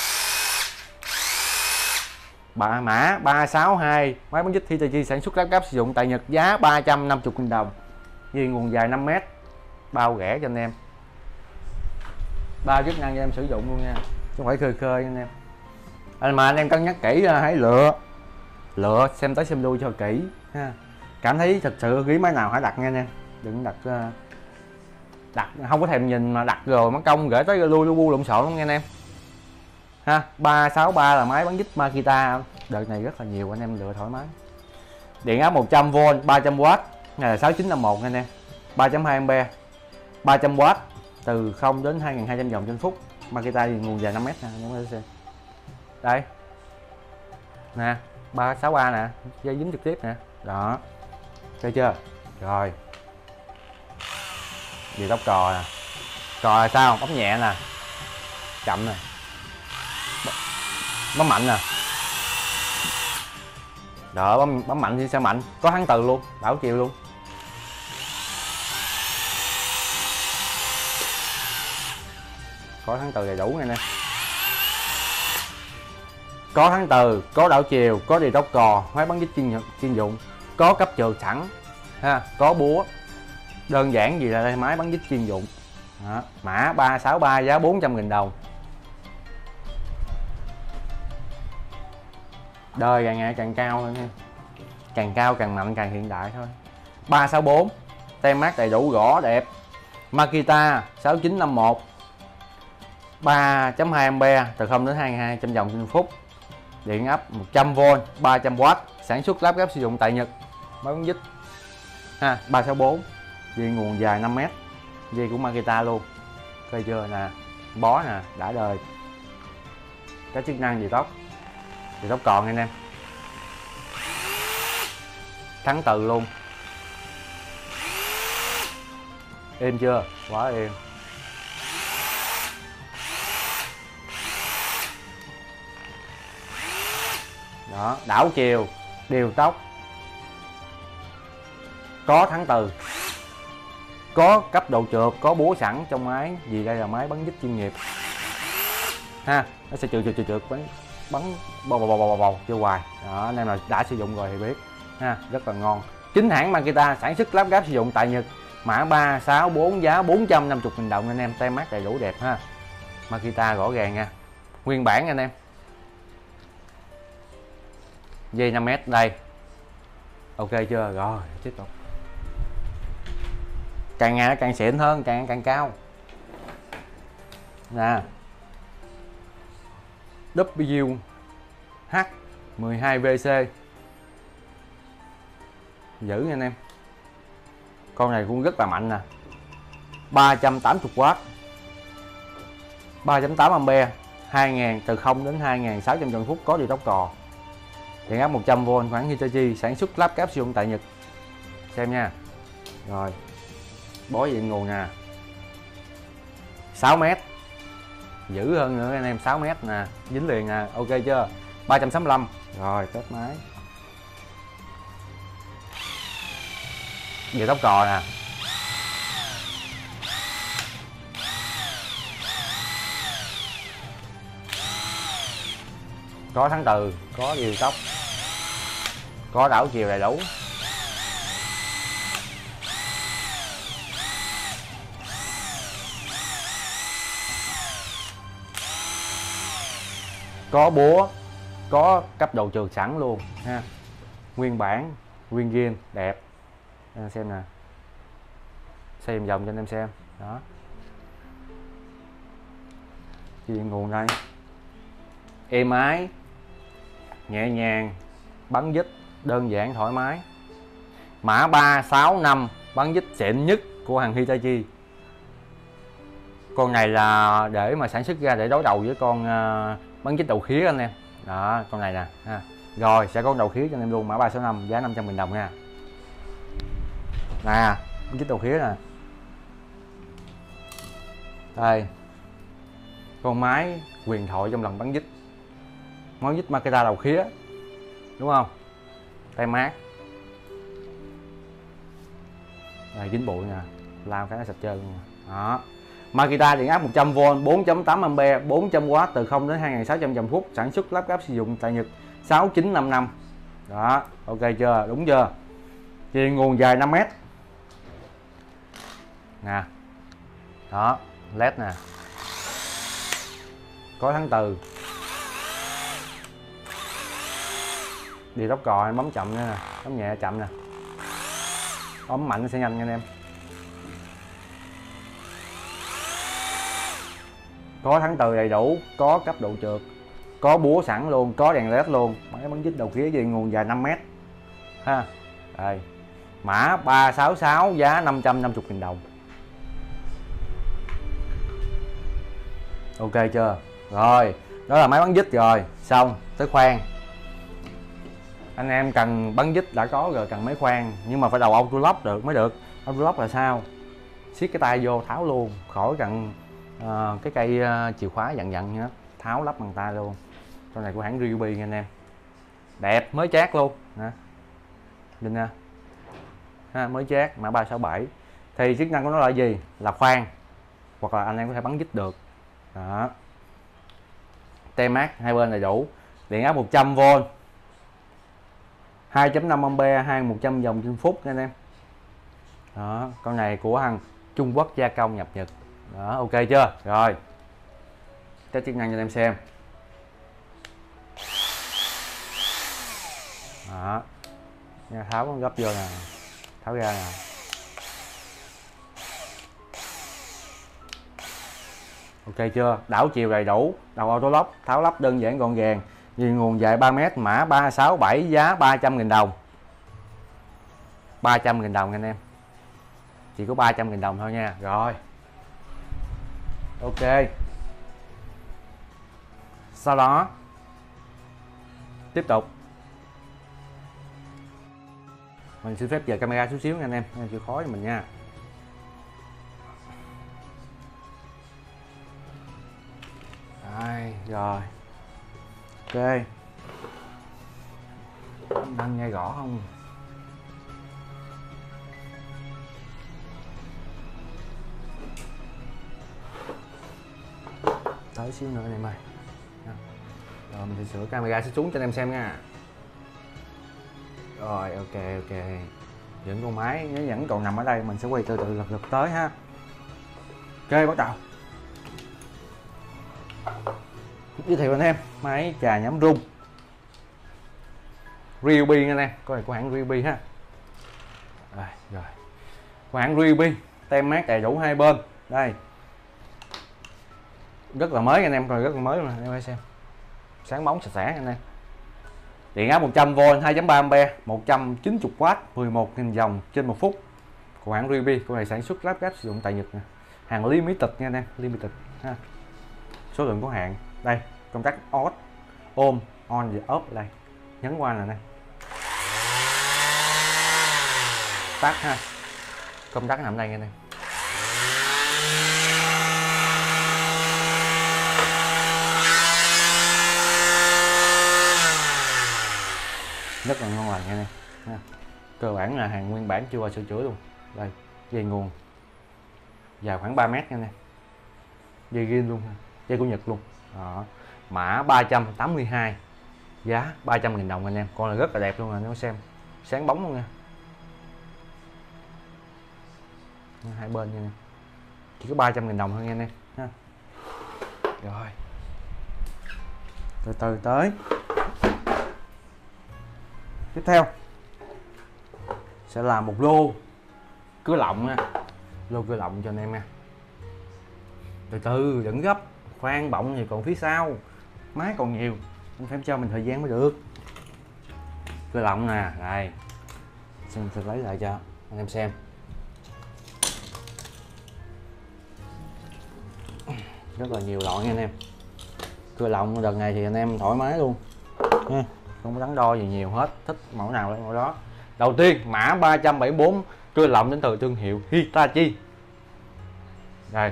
Bà mã ba sáu hai, máy bắn dít Hitachi sản xuất lắp ráp sử dụng tại Nhật, giá ba trăm năm mươi nghìn đồng. Vì nguồn dài năm mét, bao rẻ cho anh em. Ba chức năng cho em sử dụng luôn nha, không phải khơi khơi anh em. Anh mà anh em cân nhắc kỹ hãy lựa lựa xem tới xem lui cho kỹ ha. Cảm thấy thật sự ghế máy nào hãy đặt nha anh em, đừng đặt đặt không có thèm nhìn mà đặt rồi mất công gửi tới lui lu bu lộn xộn luôn nha anh em ha. Ba sáu ba là máy bắn dít Makita, đợt này rất là nhiều anh em lựa thoải mái. Điện áp một trăm vôn, ba trăm oát, này là sáu chín năm một nha anh em. ba phẩy hai ampe, ba trăm oát, từ không đến hai nghìn hai trăm vòng trên phút. Makita thì nguồn dài năm mét nè, anh em. Đây nè, ba sáu ba nè, dây dính trực tiếp nè, đó, thấy chưa? Rồi điều tốc cò nè, cò là sao? Bấm nhẹ nè, chậm nè, bấm mạnh nè, đó, bấm bấm mạnh thì sao mạnh, có tháng từ luôn, đảo chiều luôn. Có tháng từ đầy đủ này nè, có tháng từ, có đảo chiều, có điều tốc cò, máy bắn dít chuyên chuyên dụng, có cấp trượt sẵn ha, có búa, đơn giản gì là đây, máy bắn dít chuyên dụng. Đó, mã ba sáu ba giá bốn trăm nghìn đồng. Đời càng ngày càng cao thôi nha, càng cao càng mạnh càng hiện đại thôi. Ba sáu bốn, tem mát đầy đủ, gõ đẹp, Makita sáu chín năm một, ba phẩy hai ampe, từ không đến hai nghìn hai trăm vòng trên phút. Điện áp một trăm vôn, ba trăm oát, sản xuất lắp ráp sử dụng tại Nhật, máy bắn dít ha. Ba sáu bốn, dây nguồn dài năm mét, dây của Makita luôn, coi chưa nè, bó nè, đã đời. Cái chức năng điều tốc, điều tốc còn anh em, thắng từ luôn, êm chưa, quá êm. Đó, đảo chiều, điều tốc, có thắng từ, có cấp độ trượt, có búa sẵn trong máy, vì đây là máy bắn dít chuyên nghiệp ha. Nó sẽ trượt trượt trượt trượt bắn bắn bầu bầu bầu bầu bầu chưa hoài. Đó, anh em nào đã sử dụng rồi thì biết ha, rất là ngon. Chính hãng Makita sản xuất lắp ráp sử dụng tại Nhật. Mã ba sáu bốn giá bốn trăm năm mươi nghìn đồng anh em, tem mát đầy đủ đẹp ha. Makita rõ ràng nha, nguyên bản anh em. Dây năm mét đây, Ok chưa? Rồi tiếp tục. Càng ngày nó càng xịn hơn, càng càng cao nè. W H mười hai V C giữ nha anh em. Con này cũng rất là mạnh nè, ba trăm tám mươi W, ba phẩy tám ampe, hai nghìn từ không đến hai nghìn sáu trăm vòng phút, có điều tốc cò, điện áp một trăm V, khoảng Hitachi, sản xuất lắp ráp sử dụng tại Nhật. Xem nha. Rồi bó điện nguồn nè, sáu mét, giữ hơn nữa anh em, sáu mét nè, dính liền nè. Ok chưa? Ba trăm sáu mươi lăm. Rồi test máy, về tốc cò nè, có thắng từ, có điều tốc, có đảo chiều đầy đủ. Có búa, có cấp độ trượt sẵn luôn ha, nguyên bản nguyên zin đẹp. Em xem nè, xem vòng cho anh em xem đó. Điện nguồn đây, êm ái, nhẹ nhàng, bắn dít đơn giản thoải mái. Mã ba sáu năm, bắn dít xịn nhất của hàng Hitachi. Con này là để mà sản xuất ra để đối đầu với con uh, bắn dít đầu khía anh em. Đó, con này nè ha. Rồi sẽ có đầu khía cho anh em luôn, mã ba sáu năm, giá năm trăm nghìn đồng nha. Nè, bắn dít đầu khía nè. Đây, con máy huyền thoại trong lòng bắn dít, món dít Makita đầu khía, đúng không? Tay mát, đây dính bụi nè, lao cái nó sạch trơn nè. Đó, Makita điện áp một trăm V, bốn phẩy tám ampe, bốn trăm W, từ không đến hai nghìn sáu trăm vòng phút, sản xuất lắp ráp sử dụng tại Nhật, sáu chín năm năm. Đó, ok chưa? Đúng chưa? Truyền nguồn dài năm mét nè. Đó, led nè, có thắng từ, đi tốc cò em bấm chậm nha nè, bấm nhẹ chậm nè, bấm mạnh nó sẽ nhanh nha anh em. Có thắng từ đầy đủ, có cấp độ trượt, có búa sẵn luôn, có đèn led luôn, máy bắn dít đầu khía, truyền nguồn dài năm mét ha. Đây, mã ba sáu sáu, giá năm trăm năm mươi nghìn đồng. Ok chưa? Rồi, đó là máy bắn dít rồi, xong tới khoan. Anh em cần bắn dít đã có rồi, cần máy khoan nhưng mà phải đầu auto lock được mới được. Auto lock là sao? Siết cái tay vô tháo luôn, khỏi cần uh, cái cây uh, chìa khóa dặn dặn nhá, tháo lắp bằng tay luôn. Con này của hãng Ryobi nha anh em, đẹp mới chát luôn nè, nhìn nè ha, mới chát, mã ba sáu bảy. Thì chức năng của nó là gì? Là khoan, hoặc là anh em có thể bắn dít được. Đó, tem mát hai bên đầy đủ, điện áp một trăm V, hai phẩy năm ampe, hai nghìn một trăm vòng trên phút nha anh em. Đó, con này của hàng Trung Quốc gia công nhập Nhật. Đó, ok chưa? Rồi, test chức năng cho anh em xem. Đó, nha, tháo con gấp vô nè, tháo ra nè. Ok chưa? Đảo chiều đầy đủ, đầu auto lock, tháo lắp đơn giản gọn gàng, vì nguồn dài ba mét, mã ba sáu bảy, giá ba trăm nghìn đồng. ba trăm nghìn đồng anh em, chỉ có ba trăm nghìn đồng thôi nha. Rồi, ok, sau đó tiếp tục mình xin phép về camera chút xíu nha anh em, chịu khó cho mình nha. Đây, rồi, ok, đang nghe rõ không? Tới xíu nữa này mày. Rồi mình sẽ sửa camera xuống cho anh em xem nha. Rồi, ok ok, những con máy nó vẫn còn nằm ở đây, mình sẽ quay từ từ lật lật tới ha. Ok, bắt đầu. Giới thiệu anh em máy chà nhắm rung Ryobi nha anh em, con này của hãng Ryobi ha. Đây, rồi của hãng Ryobi, tem mát đầy đủ hai bên. Đây rất là mới anh em, rồi rất là mới mà anh em xem, sáng bóng sạch sẽ anh em. Điện áp một trăm vôn, hai chấm ba ampe, một trăm chín mươi oát, mười một nghìn dòng trên một phút. Của hãng Ryobi, con này sản xuất lắp ráp sử dụng tại Nhật nè. Hàng limited nha anh em, limited ha. Số lượng có hạn. Đây, công tắc on, ôm, on và off đây. Nhấn qua nè nè. Tắt ha. Công tắc nằm đây nha anh em. Rất là ngon lành nha anh em. Cơ bản là hàng nguyên bản chưa qua sửa chữa luôn. Đây, dây nguồn dài khoảng ba mét nha anh em. Dây ghiên luôn, dây của Nhật luôn. Đó. Mã ba trăm tám mươi hai, giá ba trăm nghìn đồng anh em. Con này rất là đẹp luôn anh em xem, sáng bóng luôn nha. Hai bên nha anh em. Chỉ có ba trăm nghìn đồng thôi nha anh em ha. Rồi từ từ tới tiếp theo sẽ là một lô cửa lọng nha, lô cửa lọng cho anh em nha. Từ từ đừng gấp, khoan, bọng thì còn phía sau, máy còn nhiều, anh phải cho mình thời gian mới được. Cửa lọng nè, đây xin tôi lấy lại cho anh em xem. Rất là nhiều loại nha anh em. Cửa lọng đợt này thì anh em thoải mái luôn nha, không có đắn đo gì nhiều hết, thích mẫu nào lấy mẫu đó. Đầu tiên mã ba trăm bảy mươi bốn, cửa lọng đến từ thương hiệu Hitachi. Đây,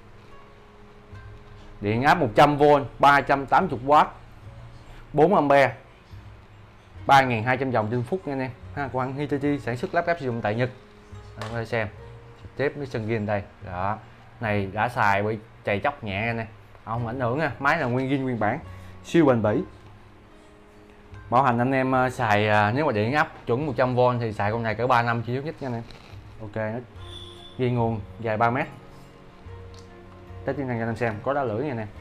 điện áp một trăm vôn, ba trăm tám mươi oát, bốn ampe, ba nghìn hai trăm dòng trên phút nha anh em ha. Của hãng Hitachi, sản xuất lắp ráp sử dụng tại Nhật. Đây, có thể xem trực tiếp với sân ghiên đây. Đó, này đã xài bị chày chóc nhẹ anh em, không ảnh hưởng nha. Máy là nguyên zin nguyên bản, siêu bền bỉ. Bảo hành anh em xài, nếu mà điện áp chuẩn một trăm vôn thì xài con này cỡ ba năm chỉ nhất nha anh em. Ok, dây nguồn dài ba mét. Test tiếng năng cho anh em xem, có đá lưỡi nha anh em.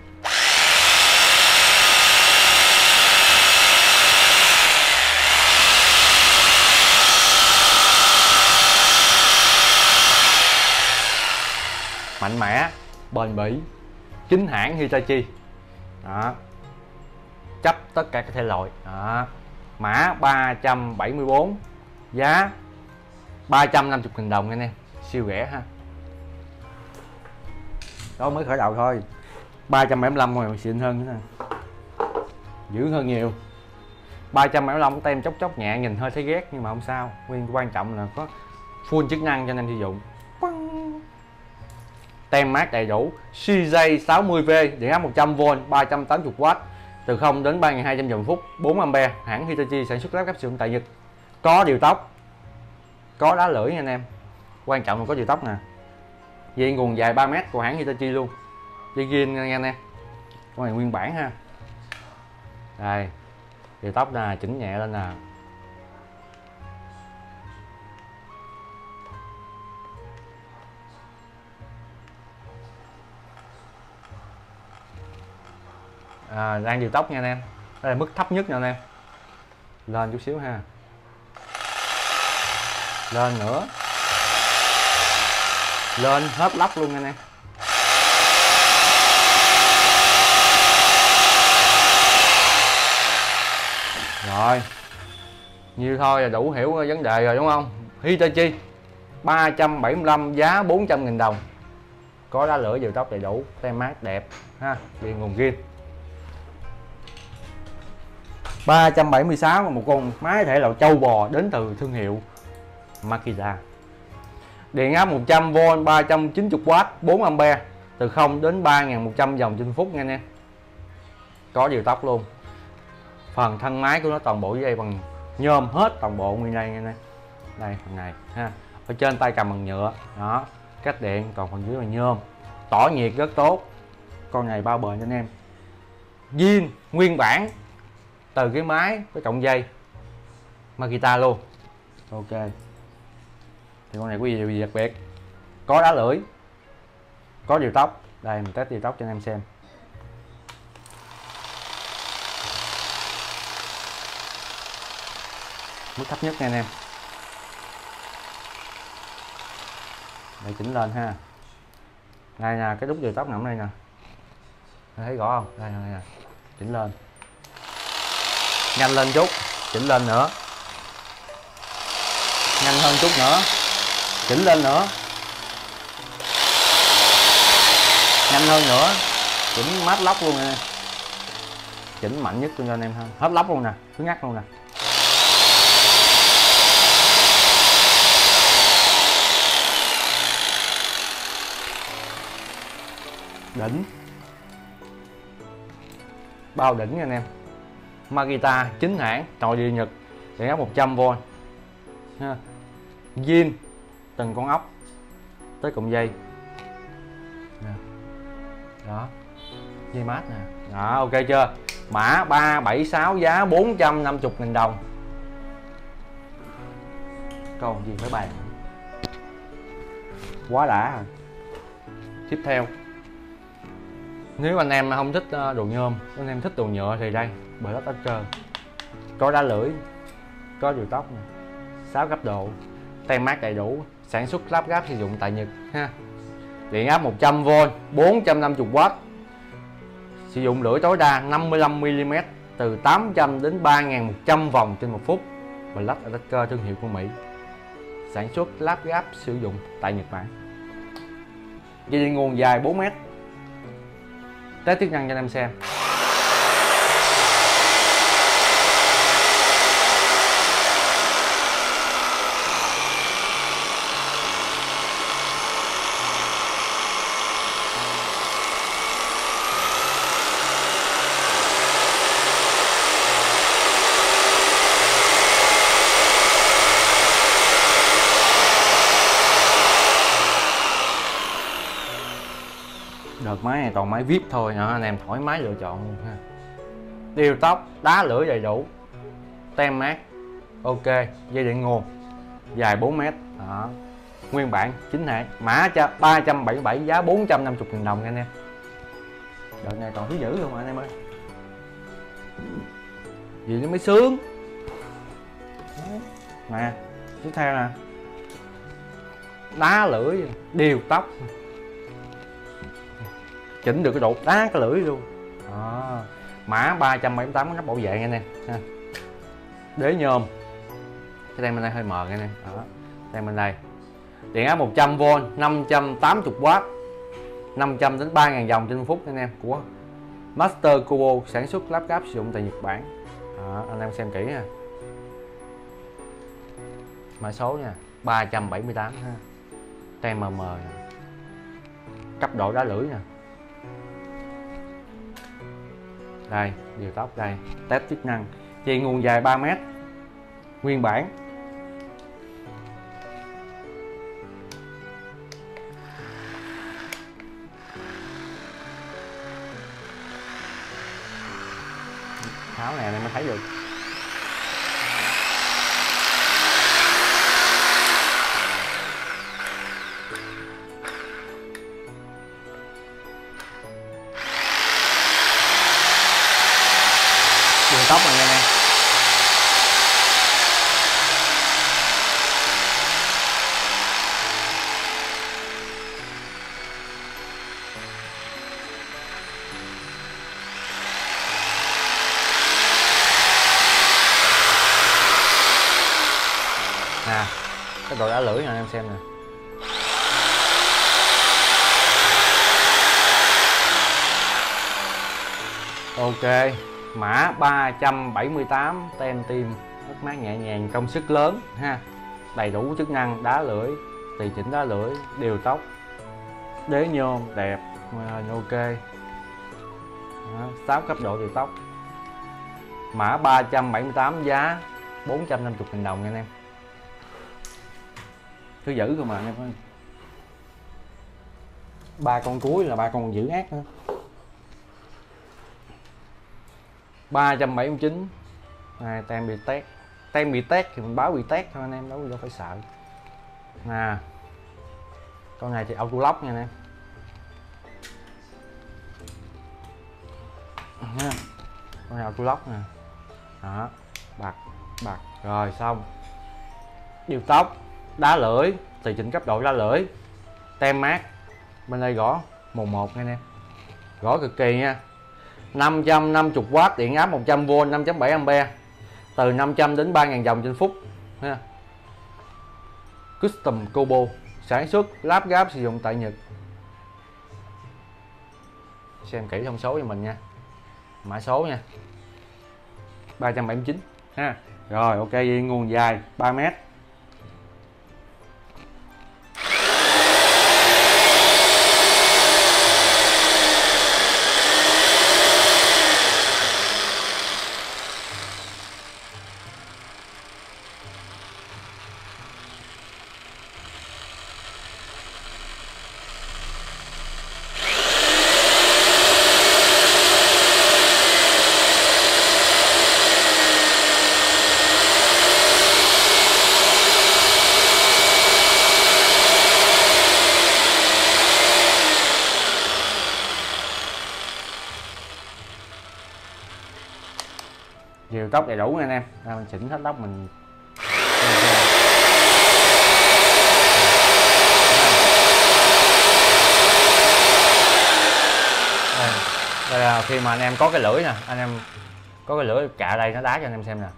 Mạnh mẽ, bền bỉ, chính hãng Hitachi. Đó, chấp tất cả các thể loại. Đó, mã ba trăm bảy mươi bốn, giá ba trăm năm mươi nghìn đồng anh em, siêu rẻ ha. Đó mới khởi đầu thôi, ba trăm bảy mươi lăm rồi xịn hơn nữa nè, dữ hơn nhiều. Ba trăm bảy mươi lăm tem chốc chốc nhẹ, nhìn hơi thấy ghét nhưng mà không sao, nguyên quan trọng là có full chức năng cho anh em sử dụng. Tem mát đầy đủ, xê gi sáu mươi V, điện áp một trăm vôn, ba trăm tám mươi oát, từ không đến ba nghìn hai trăm dòng phút, bốn ampe, hãng Hitachi, sản xuất lắp ráp sử dụng tại Nhật. Có điều tốc, có đá lưỡi nha anh em, quan trọng là có điều tốc nè. Dây nguồn dài ba mét của hãng Hitachi luôn, dây ghiên nha anh em. Con này nguyên bản ha. Đây, điều tốc nè, chỉnh nhẹ lên nè. À, đang điều tốc nha anh em. Đây là mức thấp nhất nha anh em. Lên chút xíu ha. Lên nữa. Lên hết lóc luôn nha anh em. Rồi, nhiều thôi là đủ hiểu vấn đề rồi đúng không? Hitachi ba trăm bảy mươi lăm, giá bốn trăm nghìn đồng. Có đá lưỡi, điều tốc đầy đủ, tem mát đẹp ha, liền nguồn ghiên. Ba trăm bảy mươi sáu, một con máy thể loại trâu bò đến từ thương hiệu Makita. Điện áp một trăm vôn, ba trăm chín mươi oát, bốn ampe, từ không đến ba nghìn một trăm dòng trên phút nha anh em. Có điều tốc luôn. Phần thân máy của nó toàn bộ dây bằng nhôm hết, toàn bộ nguyên đây nha anh em. Đây phần này ha. Ở trên tay cầm bằng nhựa, đó, cách điện, còn phần dưới là nhôm. Tỏ nhiệt rất tốt. Con này bao bền cho anh em. Zin nguyên bản từ cái máy với cọng dây Makita luôn. Ok, thì con này có gì đặc biệt? Có đá lưỡi, có điều tốc. Đây mình test điều tốc cho anh em xem. Mức thấp nhất nha anh em. để chỉnh lên ha. Đây nè, cái đúc điều tóc nằm đây nè, thấy rõ không? Đây, đây nè, chỉnh lên, nhanh lên chút, chỉnh lên nữa, nhanh hơn chút nữa, chỉnh lên nữa, nhanh hơn nữa, chỉnh mát lóc luôn nè, chỉnh mạnh nhất cho anh em ha, hết lóc luôn nè, cứ ngắt luôn nè. Đỉnh, bao đỉnh nha anh em. Makita chính hãng, nội địa Nhật, điện áp một trăm vôn ha. Zin từng con ốc tới cụm dây nè. Đó, dây mát nè. Đó, ok chưa? Mã ba bảy sáu, giá bốn trăm năm mươi nghìn đồng. Còn gì phải bàn, quá đã rồi. Tiếp theo, nếu anh em không thích đồ nhôm, anh em thích đồ nhựa thì đây, Black Archer, có đá lưỡi, có điều tóc, sáu cấp độ, tem mát đầy đủ, sản xuất lắp ráp sử dụng tại Nhật ha. Điện áp một trăm vôn, bốn trăm năm mươi oát, sử dụng lưỡi tối đa năm mươi lăm mi li mét, từ tám trăm đến ba nghìn một trăm vòng trên một phút. Black Archer thương hiệu của Mỹ, sản xuất lắp ráp sử dụng tại Nhật Bản. Dây điện nguồn dài bốn mét. Test chức năng cho anh em xem. Đợt máy này toàn máy vê i pê thôi nữa, anh em thoải mái lựa chọn luôn ha. Điều tóc, đá lưỡi đầy đủ, tem mát, ok. Dây điện nguồn dài bốn mét. Đó, nguyên bản chính hãng, mã cho ba trăm bảy mươi bảy, giá bốn trăm năm mươi nghìn đồng nha anh em. Đợt này còn thứ dữ không anh em ơi, gì nó mới sướng nè. Tiếp theo nè, đá lưỡi, điều tóc, chỉnh được cái độ đá cái lưỡi luôn. Đó, mã ba trăm bảy mươi tám, nắp bảo vệ nha anh em ha. Đế nhôm, cái tem bên đây hơi mờ nha anh em. Đó, tem bên đây, điện áp một trăm vôn, năm trăm tám mươi oát, năm trăm đến ba nghìn vòng trên phút anh em, của Master Kubo, sản xuất lắp ráp sử dụng tại Nhật Bản. Đó, anh em xem kỹ ha. Mã số nha, ba trăm bảy mươi tám ha. Tem mờ mờ nè. Cấp độ đá lưỡi nè. Đây, điều tóc đây, test chức năng. Dây nguồn dài ba mét, nguyên bản. Tháo này em mới thấy được. Điều tóc này nha em. Nè, cái độ đá lưỡi nè anh em xem nè. Ok, mã ba trăm bảy mươi tám, tem tim, hút mát nhẹ nhàng, công suất lớn ha. Đầy đủ chức năng, đá lưỡi, tùy chỉnh đá lưỡi, điều tóc, đế nhôm đẹp, ok. Đó, sáu cấp độ điều tóc. Mã ba trăm bảy mươi tám, giá bốn trăm năm mươi nghìn đồng nha anh em. Thứ dữ cơ mà anh em ơi. Ba con cuối là ba con dữ ác nữa. ba trăm bảy mươi chín. Này, tem bị tét. Tem bị tét thì mình báo bị tét thôi anh em, đâu đâu phải sợ. Nè. Con này thì auto lock nha anh em. Nha. Con này auto lock nè. Đó, bật bật rồi xong. Điều tóc, đá lưỡi, tùy chỉnh cấp độ đá lưỡi. Tem mát bên đây gõ một một nha anh em, gõ cực kỳ nha. Năm trăm năm mươi W, điện áp một trăm V, năm chấm bảy A, từ năm trăm đến ba nghìn vòng trên phút ha. Custom Kobo, sản xuất lắp ráp sử dụng tại Nhật. Xem kỹ thông số cho mình nha, mã số nha, ba trăm bảy mươi chín ha. Rồi ok, nguồn dài ba mét. Chiều tóc đầy đủ nha anh em. Ra mình chỉnh hết tóc mình. Đây, đây là khi mà anh em có cái lưỡi nè, anh em có cái lưỡi cạ đây, nó đá cho anh em xem nè.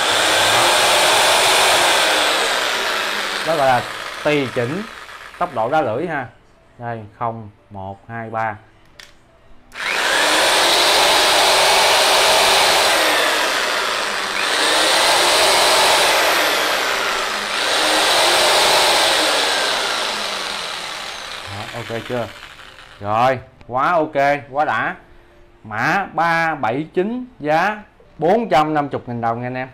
Đó gọi là tùy chỉnh tốc độ đá lưỡi ha. Đây không, một, hai, ba. Ok chưa? Rồi, quá ok, quá đã. Mã ba bảy chín, giá bốn trăm năm mươi nghìn đồng nha anh em.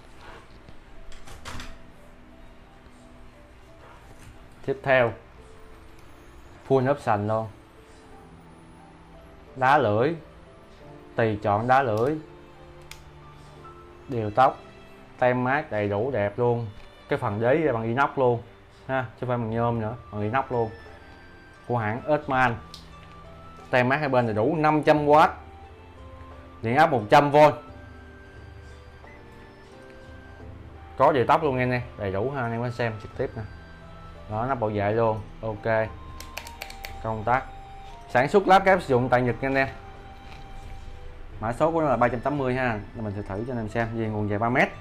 Tiếp theo full option luôn. Đá lưỡi, tùy chọn đá lưỡi, điều tóc, tem mát đầy đủ đẹp luôn. Cái phần đế bằng inox luôn ha, chứ không phải bằng nhôm nữa, bằng inox luôn, của hãng Earthman. Tem mát hai bên đầy đủ, năm trăm W, điện áp một trăm V, có điều tóc luôn nghe nè, đầy đủ ha, anh em có xem trực tiếp nè. Đó, nắp bảo vệ luôn, ok. Công tắc, sản xuất lắp ráp sử dụng tại Nhật nha anh em. Mã số của nó là ba trăm tám mươi ha. Mình sẽ thử cho anh em xem về nguồn dài ba mét.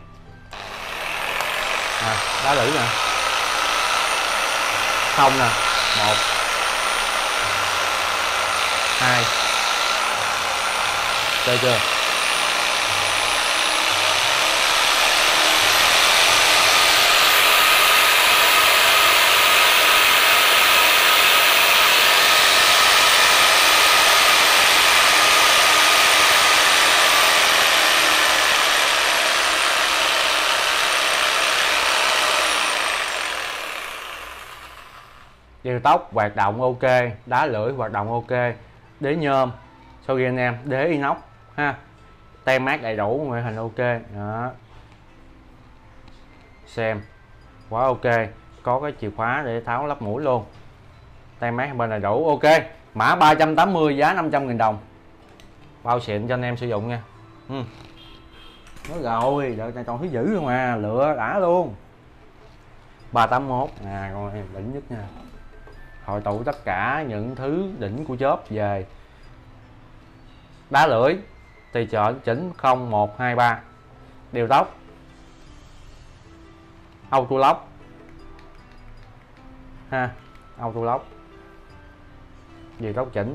À, đá lưỡi nè, không nè, một, hai, chơi chưa? Điều tóc hoạt động ok, đá lưỡi hoạt động ok, đế nhôm, sau ghi anh em, đế inox ha, tem mát đầy đủ, ngoại hình ok. Đó, xem quá ok, có cái chìa khóa để tháo lắp mũi luôn, tem mát bên đầy đủ ok. Mã ba trăm tám mươi, giá năm trăm nghìn đồng, bao xịn cho anh em sử dụng nha. Ừ. Nói rồi, đợi này còn thứ dữ không à, lựa đã luôn. Ba tám mốt à, con em đỉnh nhất nha, hội tụ tất cả những thứ đỉnh của chớp về. Đá lưỡi tùy chọn chỉnh không, một, hai, ba, điều tóc, auto lock ha, auto lock, điều tóc chỉnh,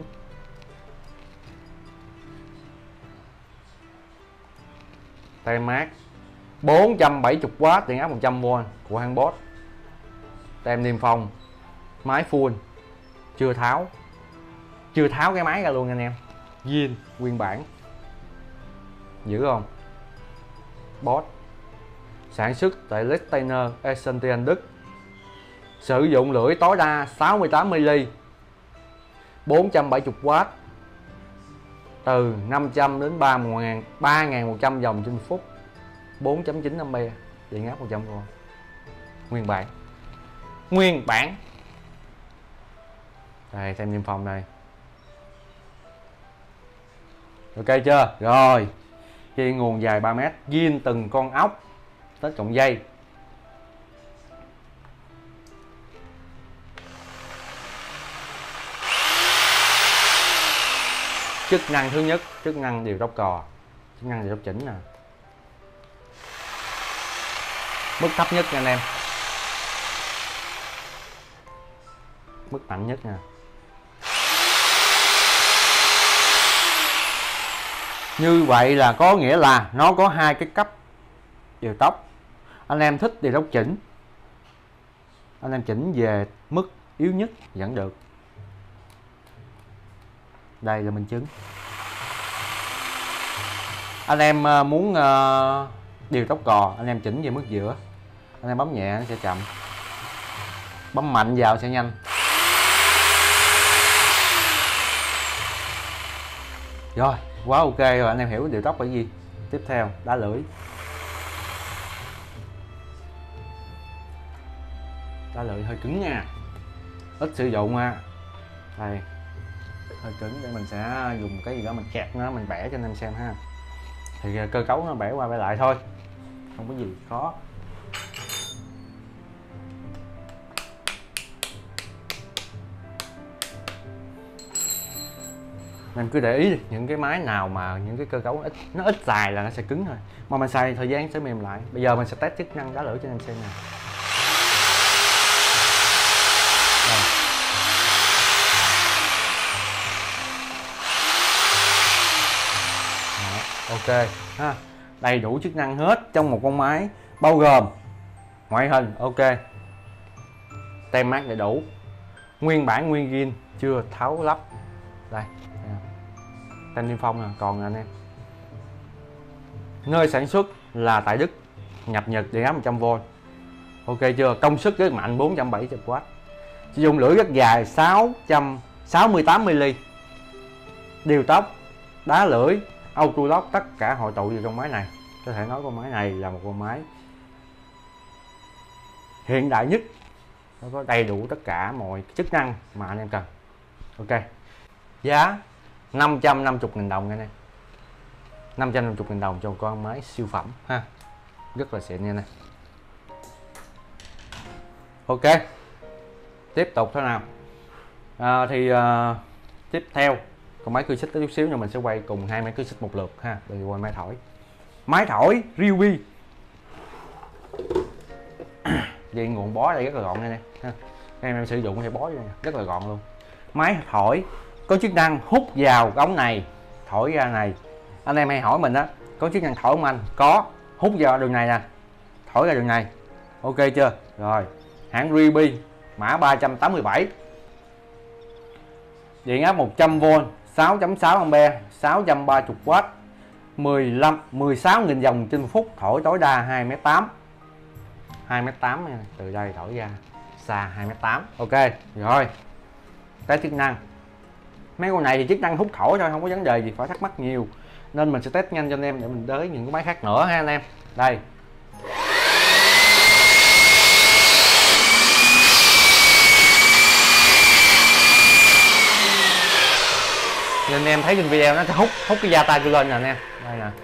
tem mát, bốn trăm bảy mươi W, điện áp một trăm V của hãng Bosch, tem niêm phong, máy full, chưa tháo, chưa tháo cái máy ra luôn anh em, zin nguyên bản, dữ không? Bosch, sản xuất tại Liechtenstein, Essen, Đức, sử dụng lưỡi tối đa sáu mươi tám mi-li-mét, bốn trăm bảy mươi W, từ năm trăm đến ba nghìn một trăm vòng trên phút, bốn chấm chín A, điện áp một trăm V, nguyên bản, nguyên bản. Đây, tem niêm phong đây. Ok chưa? Rồi, khi nguồn dài ba mét, zin từng con ốc, tới cộng dây. Chức năng thứ nhất, chức năng điều tốc cò, chức năng điều tốc chỉnh nè, mức thấp nhất nha anh em, mức mạnh nhất nè. Như vậy là có nghĩa là nó có hai cái cấp điều tốc. Anh em thích điều tốc chỉnh, anh em chỉnh về mức yếu nhất vẫn được. Đây là minh chứng. Anh em muốn uh, điều tốc cò, anh em chỉnh về mức giữa, anh em bấm nhẹ nó sẽ chậm, bấm mạnh vào sẽ nhanh. Rồi, quá ok rồi, anh em hiểu điều tốc là gì. Tiếp theo, đá lưỡi. Đá lưỡi hơi cứng nha, ít sử dụng ha. Đây, hơi cứng, để mình sẽ dùng cái gì đó mình kẹt nó, mình bẻ cho anh em xem ha. Thì cơ cấu nó bẻ qua bẻ lại thôi, không có gì khó. Em cứ để ý đi, những cái máy nào mà những cái cơ cấu nó ít nó ít dài là nó sẽ cứng thôi, mà mình xài thời gian sẽ mềm lại. Bây giờ mình sẽ test chức năng đá lưỡi cho anh em xem nè. Ok ha, đầy đủ chức năng hết trong một con máy, bao gồm ngoại hình ok, tem mác đầy đủ, nguyên bản nguyên zin chưa tháo lắp. Đây, tem niêm phong nè, còn nè anh em. Nơi sản xuất là tại Đức, nhập Nhật, điện áp một trăm vôn. Ok chưa? Công suất rất mạnh bốn trăm bảy mươi oát. Sử dụng lưỡi rất dài sáu trăm sáu mươi tám mi-li-mét. Điều tốc, đá lưỡi, auto lock tất cả hội tụ vào trong máy này. Có thể nói con máy này là một con máy hiện đại nhất, nó có đầy đủ tất cả mọi chức năng mà anh em cần. Ok, giá năm trăm năm mươi nghìn đồng nha anh em, năm trăm năm mươi nghìn đồng cho một con máy siêu phẩm ha, rất là xịn nha này. Ok, tiếp tục thế nào. À, thì uh, tiếp theo con máy cưa xích chút xíu, nhưng mình sẽ quay cùng hai máy cưa xích một lượt ha. Rồi quay máy thổi. Máy thổi Ryobi vì nguồn bó đây rất là gọn này nè, em em sử dụng thì bó này, rất là gọn luôn. Máy thổi có chức năng hút vào ống này, thổi ra này. Anh em hay hỏi mình đó, có chức năng thổi không anh? Có, hút vào đường này nè, thổi ra đường này. Ok chưa? Rồi, hãng Ryobi, mã ba trăm tám mươi bảy, điện áp một trăm vôn, sáu phẩy sáu ampe, sáu trăm ba mươi oát, mười lăm mười sáu nghìn vòng trên phút, thổi tối đa hai mét tám, hai mét tám nha, từ đây thổi ra xa hai mét tám. Ok rồi, cái chức năng mấy con này thì chức năng hút thổi thôi, không có vấn đề gì phải thắc mắc nhiều, nên mình sẽ test nhanh cho anh em để mình tới những cái máy khác nữa ha anh em. Đây, như anh em thấy trên video nó sẽ hút hút cái da tay tôi lên nè anh em. Đây nè,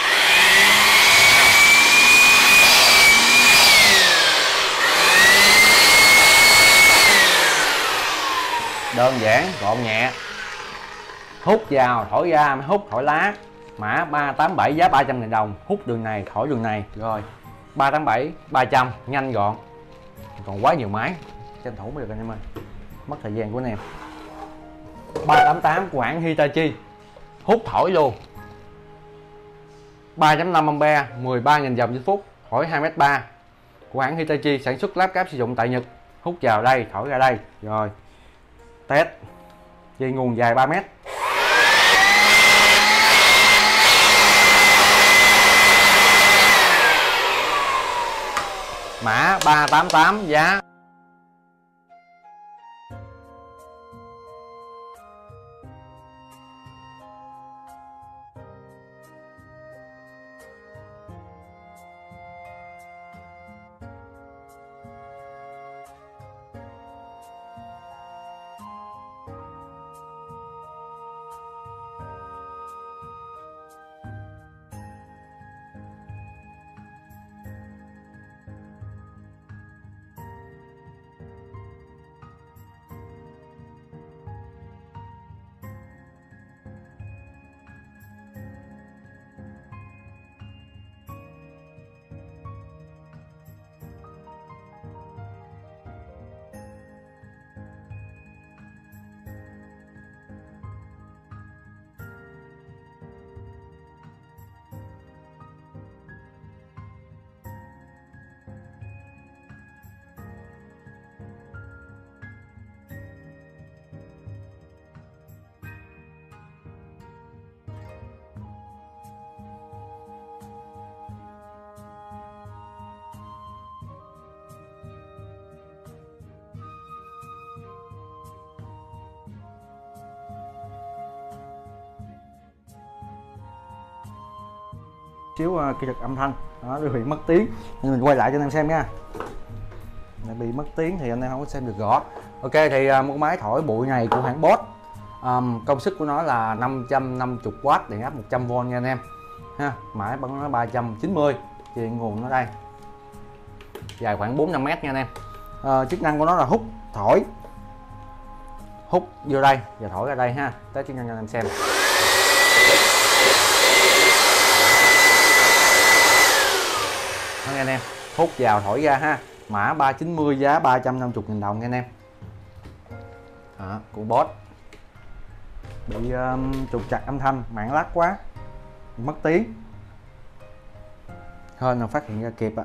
đơn giản gọn nhẹ, hút vào thổi ra, mới hút thổi lá. Mã ba tám bảy, giá ba trăm nghìn đồng, hút đường này thổi đường này. Rồi ba tám bảy ba trăm, nhanh gọn. Còn quá nhiều máy, tranh thủ mới được anh em ơi, mất thời gian của anh em. Ba tám tám của hãng Hitachi, hút thổi luôn, ba phẩy năm ampe, mười ba nghìn vòng trên phút, thổi hai mét ba, của hãng Hitachi, sản xuất lắp ráp sử dụng tại Nhật. Hút vào đây, thổi ra đây. Rồi test, dây nguồn dài ba mét. Mã ba tám tám, giá xíu uh, kỹ thuật âm thanh đó, bị mất tiếng nên mình quay lại cho anh em xem nha. Để bị mất tiếng thì anh em không có xem được rõ. Ok thì uh, một máy thổi bụi này của hãng Boss, um, công suất của nó là năm trăm năm mươi W, điện áp một trăm V nha anh em ha. Mãi bằng nó ba trăm chín mươi, truyền nguồn nó đây, dài khoảng bốn năm mét nha anh em. Uh, chức năng của nó là hút thổi, hút vô đây và thổi ra đây ha. Tới chức năng cho anh em xem. Đó, nghe anh em, hút vào thổi ra ha. Mã ba chín mươi, giá ba trăm năm mươi nghìn đồng nha anh em. Đó, của Boss. Bị um, trục trặc âm thanh, mạng lắc quá, mất tiếng, hên là phát hiện ra kịp ạ.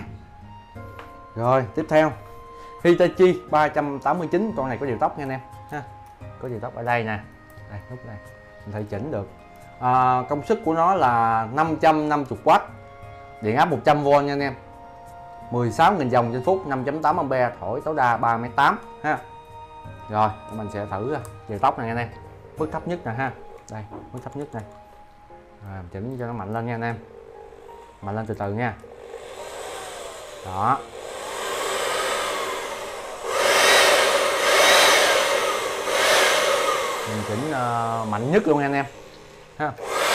Rồi tiếp theo Hitachi ba trăm tám mươi chín, con này có điều tốc nha anh em ha. Có điều tốc ở đây nè, đây nút đây mình thể chỉnh được. À, công suất của nó là năm trăm năm mươi W, điện áp một trăm V nha anh em. mười sáu nghìn dòng trên phút, năm chấm tám ampe, thổi tối đa ba mét tám ha. Rồi mình sẽ thử chiều tốc này anh em. Mức thấp nhất nè ha, đây mức thấp nhất này. À, chỉnh cho nó mạnh lên nha anh em, mạnh lên từ từ nha. Đó, mình chỉnh uh, mạnh nhất luôn nha anh em ha.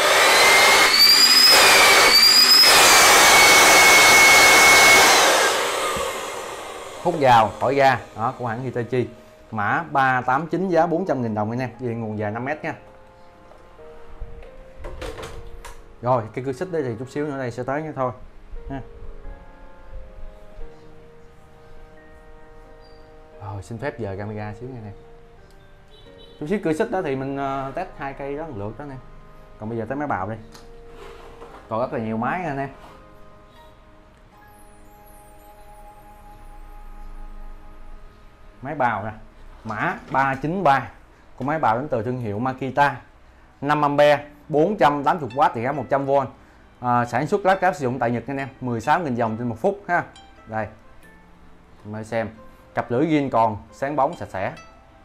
Hút vào thổi ra, đó của hãng Hitachi. Mã ba tám chín, giá bốn trăm nghìn đồng anh em, về nguồn dài năm mét nha. Rồi cái cưa xích đấy thì chút xíu nữa đây sẽ tới nha thôi ha. Rồi xin phép giờ camera xíu nha anh em. Chút xíu cưa xích đó thì mình uh, test hai cây đó một lượt đó anh em. Còn bây giờ tới máy bào đi, còn rất là nhiều máy anh em. Máy bào nè, mã ba chín ba, con máy bào đến từ thương hiệu Makita, năm ampe, bốn trăm tám mươi W, điện áp một trăm V. À, sản xuất lắp ráp sử dụng tại Nhật anh em, mười sáu nghìn dòng trên một phút ha. Đây mời xem, cặp lưỡi zin còn sáng bóng sạch sẽ.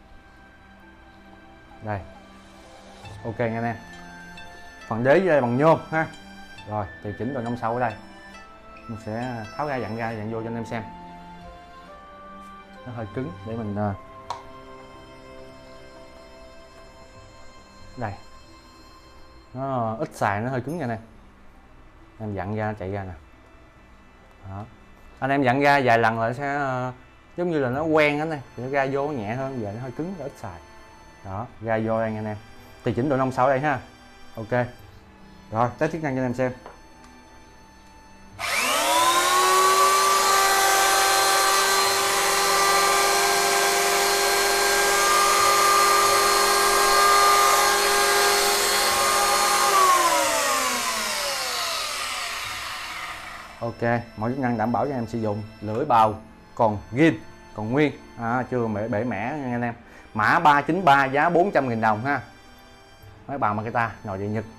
Đây ok nha anh em. Phần đế đây bằng nhôm ha. Rồi thì chỉnh độ năm sau ở đây, mình sẽ tháo ra dặn ra dặn vô cho anh em xem. Nó hơi cứng để mình uh... đây nó ít xài, nó hơi cứng nha anh em. Em dặn ra chạy ra nè. Đó, anh em dặn ra vài lần là sẽ uh, giống như là nó quen đó này, thì nó ra vô nhẹ hơn. Giờ nó hơi cứng, nó ít xài. Đó, ra vô đây nha anh em. Thì chỉnh độ năm sáu đây ha. Ok rồi, test chức năng cho anh em xem. Ok, mọi chức năng đảm bảo cho anh em sử dụng. Lưỡi bào còn zin, còn nguyên, à, chưa bể, bể mẻ nha anh em. Mã ba chín ba, giá bốn trăm nghìn đồng ha. Máy bào Makita, nội địa Nhật.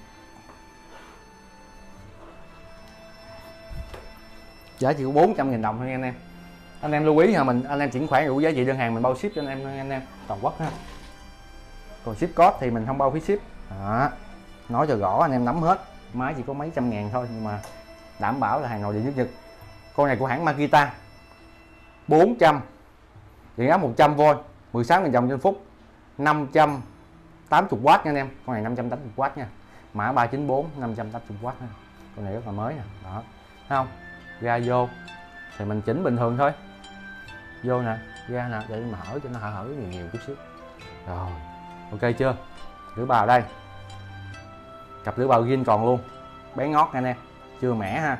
Giá chỉ có bốn trăm nghìn đồng thôi nha anh em. Anh em lưu ý là mình anh em chuyển khoản đủ giá trị đơn hàng mình bao ship cho anh em anh em toàn quốc ha. Còn ship code thì mình không bao phí ship. Đó, nói cho rõ anh em nắm hết. Máy chỉ có mấy trăm ngàn thôi nhưng mà đảm bảo là hàng nội địa nước Nhật. Con này của hãng Makita, bốn trăm, điện áp một trăm V, mười sáu nghìn dòng trên phút, năm trăm tám mươi W nha anh em. Con này năm trăm tám mươi W nha. Mã ba chín bốn, năm trăm tám mươi W ha. Con này rất là mới nè. Đó, thấy không? Ra vô thì mình chỉnh bình thường thôi. Vô nè, ra nè, để mở cho nó hở hở nhiều nhiều chút xíu. Rồi, ok chưa? Lưỡi bào đây. Cặp lưỡi bào zin còn luôn. Bé ngót nha anh em, chưa mẻ ha.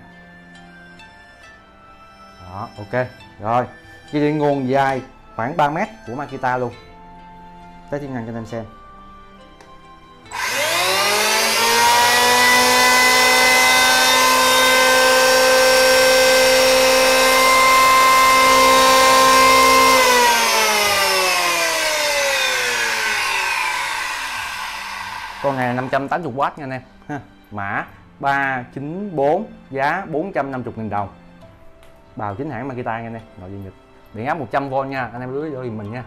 Đó, ok. Rồi, dây điện nguồn dài khoảng ba mét của Makita luôn. Tới chức năng cho anh em xem. Con này năm trăm tám mươi W nha anh em ha. Mã ba chín bốn, giá bốn trăm năm mươi nghìn đồng. Bào chính hãng Makita nha anh em, nội địa Nhật. Điện áp một trăm V nha, anh em lưới vô giùm mình nha.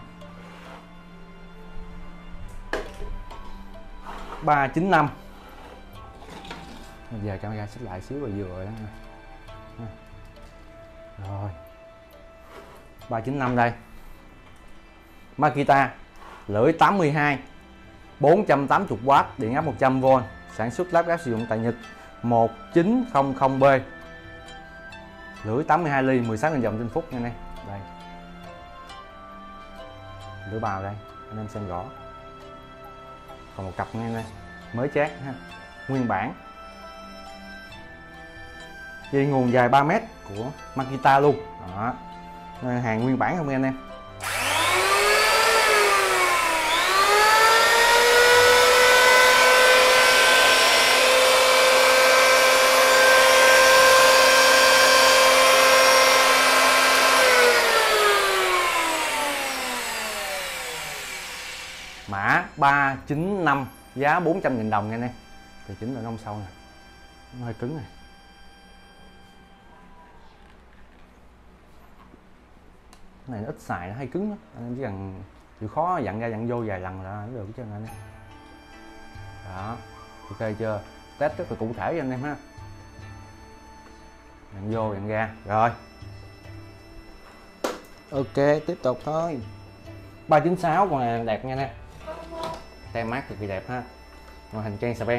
ba chín năm. Giờ camera xích lại xíu rồi vừa rồi đó ha. Rồi ba chín năm đây, Makita lưỡi tám mươi hai, bốn trăm tám mươi oát, điện áp một trăm vôn, sản xuất lắp ráp sử dụng tại Nhật, một chín không không B, lưỡi tám mươi hai ly, mười sáu nghìn dòng trên phút nha anh em. Đây lưỡi bào đây anh em xem rõ, còn một cặp nghe đây mới chát ha, nguyên bản, dây nguồn dài ba mét của Makita luôn đó, hàng nguyên bản không nghe anh em. Mã ba chín năm, giá bốn trăm nghìn đồng nha anh em. Thì chính là nông sâu nè, nó hơi cứng này. Cái này nó ít xài, nó hay cứng đó. Anh em chỉ cần chịu khó dặn ra dặn vô vài lần là được chứ anh em. Đó, ok chưa? Test rất là cụ thể cho anh em ha. Dặn vô dặn ra, rồi. Ok, tiếp tục thôi. ba chín sáu con này đẹp nha anh em. Tem mát cực kỳ đẹp ha. Ngoại hình trang Japan.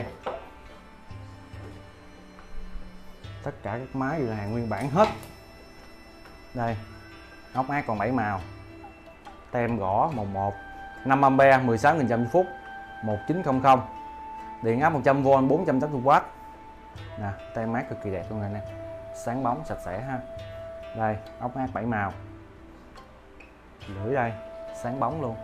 Tất cả các máy đều là hàng nguyên bản hết. Đây, ốc ác còn bảy màu, tem gõ màu một, năm ampe, mười sáu nghìn dòng phút, một chín không không, điện áp một trăm vôn, bốn trăm tám mươi oát. Nè, tem mát cực kỳ đẹp luôn này nè, sáng bóng sạch sẽ ha. Đây, ốc ác bảy màu, lưỡi đây sáng bóng luôn.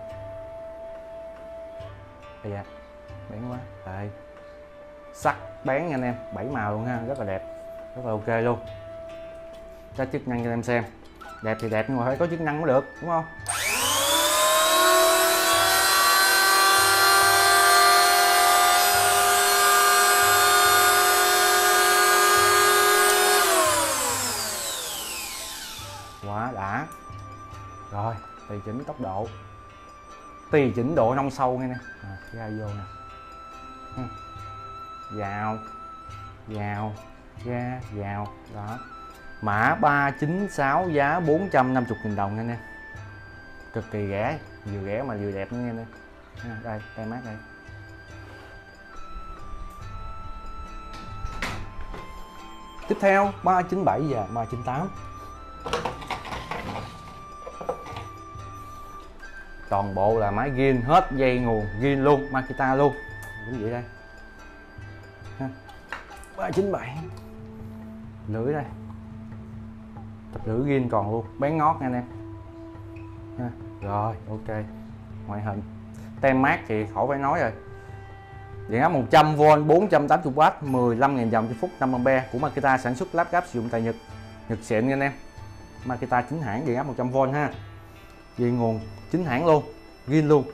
Đây à, bén quá. Đây, sắt bén nha anh em, bảy màu luôn ha, rất là đẹp, rất là ok luôn. Các chức năng cho em xem, đẹp thì đẹp nhưng mà phải có chức năng mới được, đúng không? Quá đã. Rồi, tùy chỉnh tốc độ, tùy chỉnh độ nông sâu nghe nè, à, ra vô nè, vào vào ra vào đó. Mã ba chín sáu, giá bốn trăm năm mươi nghìn đồng nha anh em. Cực kỳ rẻ, vừa rẻ mà vừa đẹp nữa nha anh em. Đây, tay mát đây. Tiếp theo ba chín bảy và ba chín tám. Toàn bộ là máy zin hết, dây nguồn zin luôn, Makita luôn. Đúng vậy đây. ba chín bảy. Lưỡi đây. Tập lưỡi zin còn luôn, bén ngót nha anh em. Ha. Rồi, ok. Ngoại hình. Tem mát thì khỏi phải nói rồi. Điện áp một trăm vôn, bốn trăm tám mươi oát, mười lăm nghìn dòng trên phút, năm ampe của Makita, sản xuất lắp ráp sử dụng tại Nhật. Nhật xịn nha anh em. Makita chính hãng, điện áp một trăm vôn ha. Dây nguồn chính hãng luôn, zin luôn.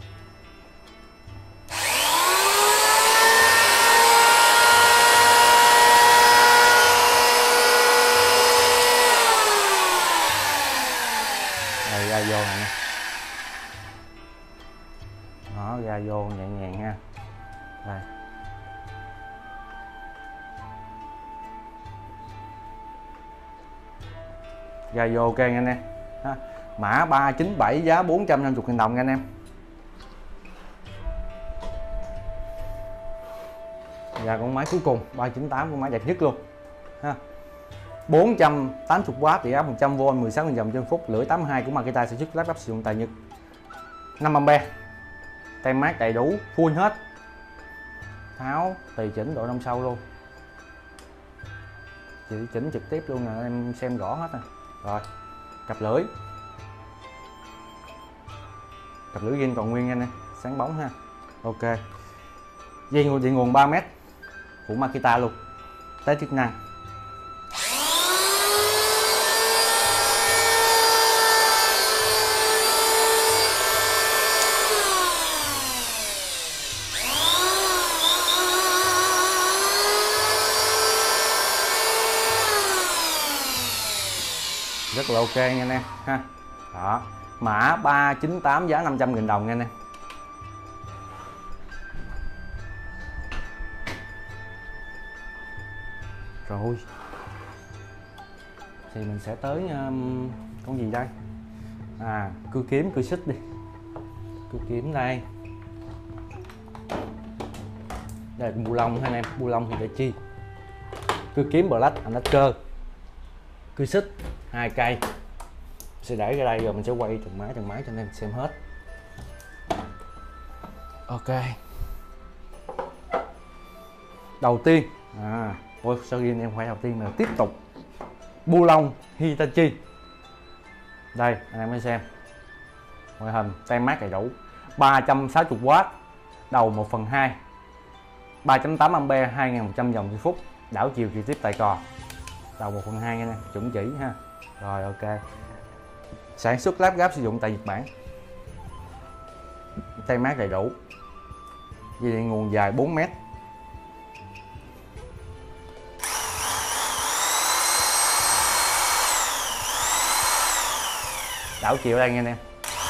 Đây, ra vô này. Đó, ra vô nhẹ nhàng ha. Đây. Ra vô ok nha anh em. Ha. Mã ba chín bảy, giá bốn trăm năm mươi nghìn đồng nha anh em. Và con máy cuối cùng ba chín tám, con máy đẹp nhất luôn ha. bốn trăm tám mươi oát, điện áp một trăm vôn, mười sáu nghìn dòng trên phút, lưỡi tám mươi hai của Makita, sản xuất lắp ráp sử dụng tại Nhật, năm ampe. Tem mát đầy đủ, full hết. Tháo tùy chỉnh độ nông sâu luôn. Chỉ chỉnh trực tiếp luôn nè, em xem rõ hết nè. Rồi, cặp lưỡi. Cặp lưỡi zin còn nguyên nha nè, sáng bóng ha. Ok. Dây nguồn điện nguồn ba mét của Makita luôn. Tới chức năng. Rất là ok nha anh em ha. Đó, mã ba chín tám, giá năm trăm nghìn đồng nha anh em. Rồi thì mình sẽ tới um, con gì đây, à cưa kiếm, cưa xích đi, cưa kiếm đây, đây là bu lông hai anh em, bu lông thì để chi, cưa kiếm Black and Decker, cưa xích hai cây, sẽ để ra đây rồi mình sẽ quay từng máy từng máy cho anh em xem hết. Ok, đầu tiên à ôi sao ghi anh em phải đầu tiên là tiếp tục bu lông Hitachi. Đây anh em hãy xem ngoại hình, tem mát đầy đủ, ba trăm sáu mươi oát, đầu một phần hai, ba chấm tám ampe, hai nghìn một trăm vòng trên phút, đảo chiều trực tiếp tại cò, đầu một phần hai nha, chuẩn chỉ ha. Rồi ok, sản xuất lắp ráp sử dụng tại Nhật Bản, tem mát đầy đủ, dây điện nguồn dài bốn mét, đảo chiều đây nha anh em.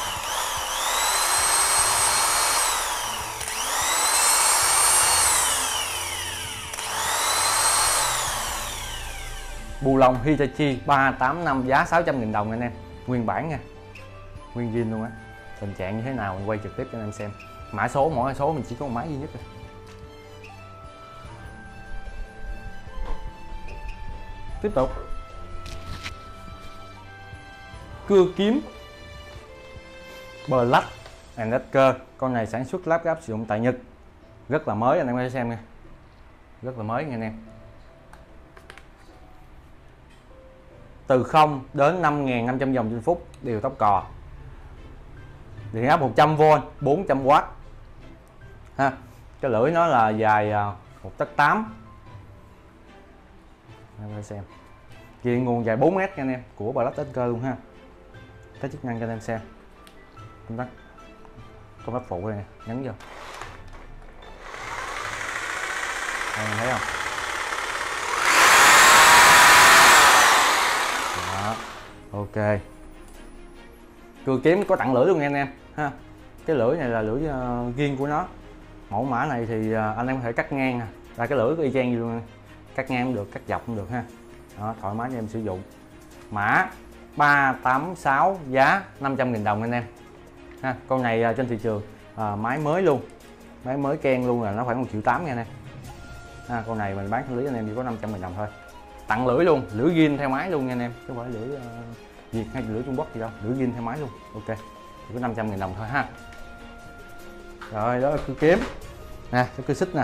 Bu lông Hitachi ba tám năm, giá sáu trăm nghìn đồng anh em, nguyên bản nha, nguyên zin luôn á. Tình trạng như thế nào mình quay trực tiếp cho anh em xem. Mã số, mỗi số mình chỉ có một máy duy nhất thôi. Tiếp tục cưa kiếm Black and Decker, con này sản xuất lắp ráp sử dụng tại Nhật, rất là mới anh em có thể xem nha, rất là mới nha anh em. Từ không đến năm nghìn năm trăm vòng trên phút, đều tốc cò, điện áp một trăm vôn, bốn trăm oát ha. Cái lưỡi nó là dài một tấc tám, anh em xem, điện nguồn dài bốn mét nha anh em, của Black and Decker luôn ha. Cái chức năng cho anh em xem, công tắc công tắc phụ đây nè, nhấn vô đây, em thấy không? Đó, ok. Cưa kiếm có tặng lưỡi luôn nha anh em ha. Cái lưỡi này là lưỡi uh, riêng của nó. Mẫu mã này thì uh, anh em có thể cắt ngang, là cái lưỡi có y chang như luôn, cắt ngang cũng được, cắt dọc cũng được ha. Đó, thoải mái cho em sử dụng. Mã ba tám sáu, giá năm trăm nghìn đồng anh em ha. Con này uh, trên thị trường uh, máy mới luôn, máy mới ken luôn là nó khoảng một triệu tám nha anh em ha. Con này mình bán thanh lý anh em chỉ có năm trăm nghìn đồng thôi, tặng lưỡi luôn, lưỡi zin theo máy luôn nha anh em, chứ không phải lưỡi uh, Việt hay lưỡi Trung Quốc gì đâu, lưỡi zin theo máy luôn. Ok, chỉ có năm trăm nghìn đồng thôi ha. Rồi đó là cưa kiếm nè, cái cưa xích nè,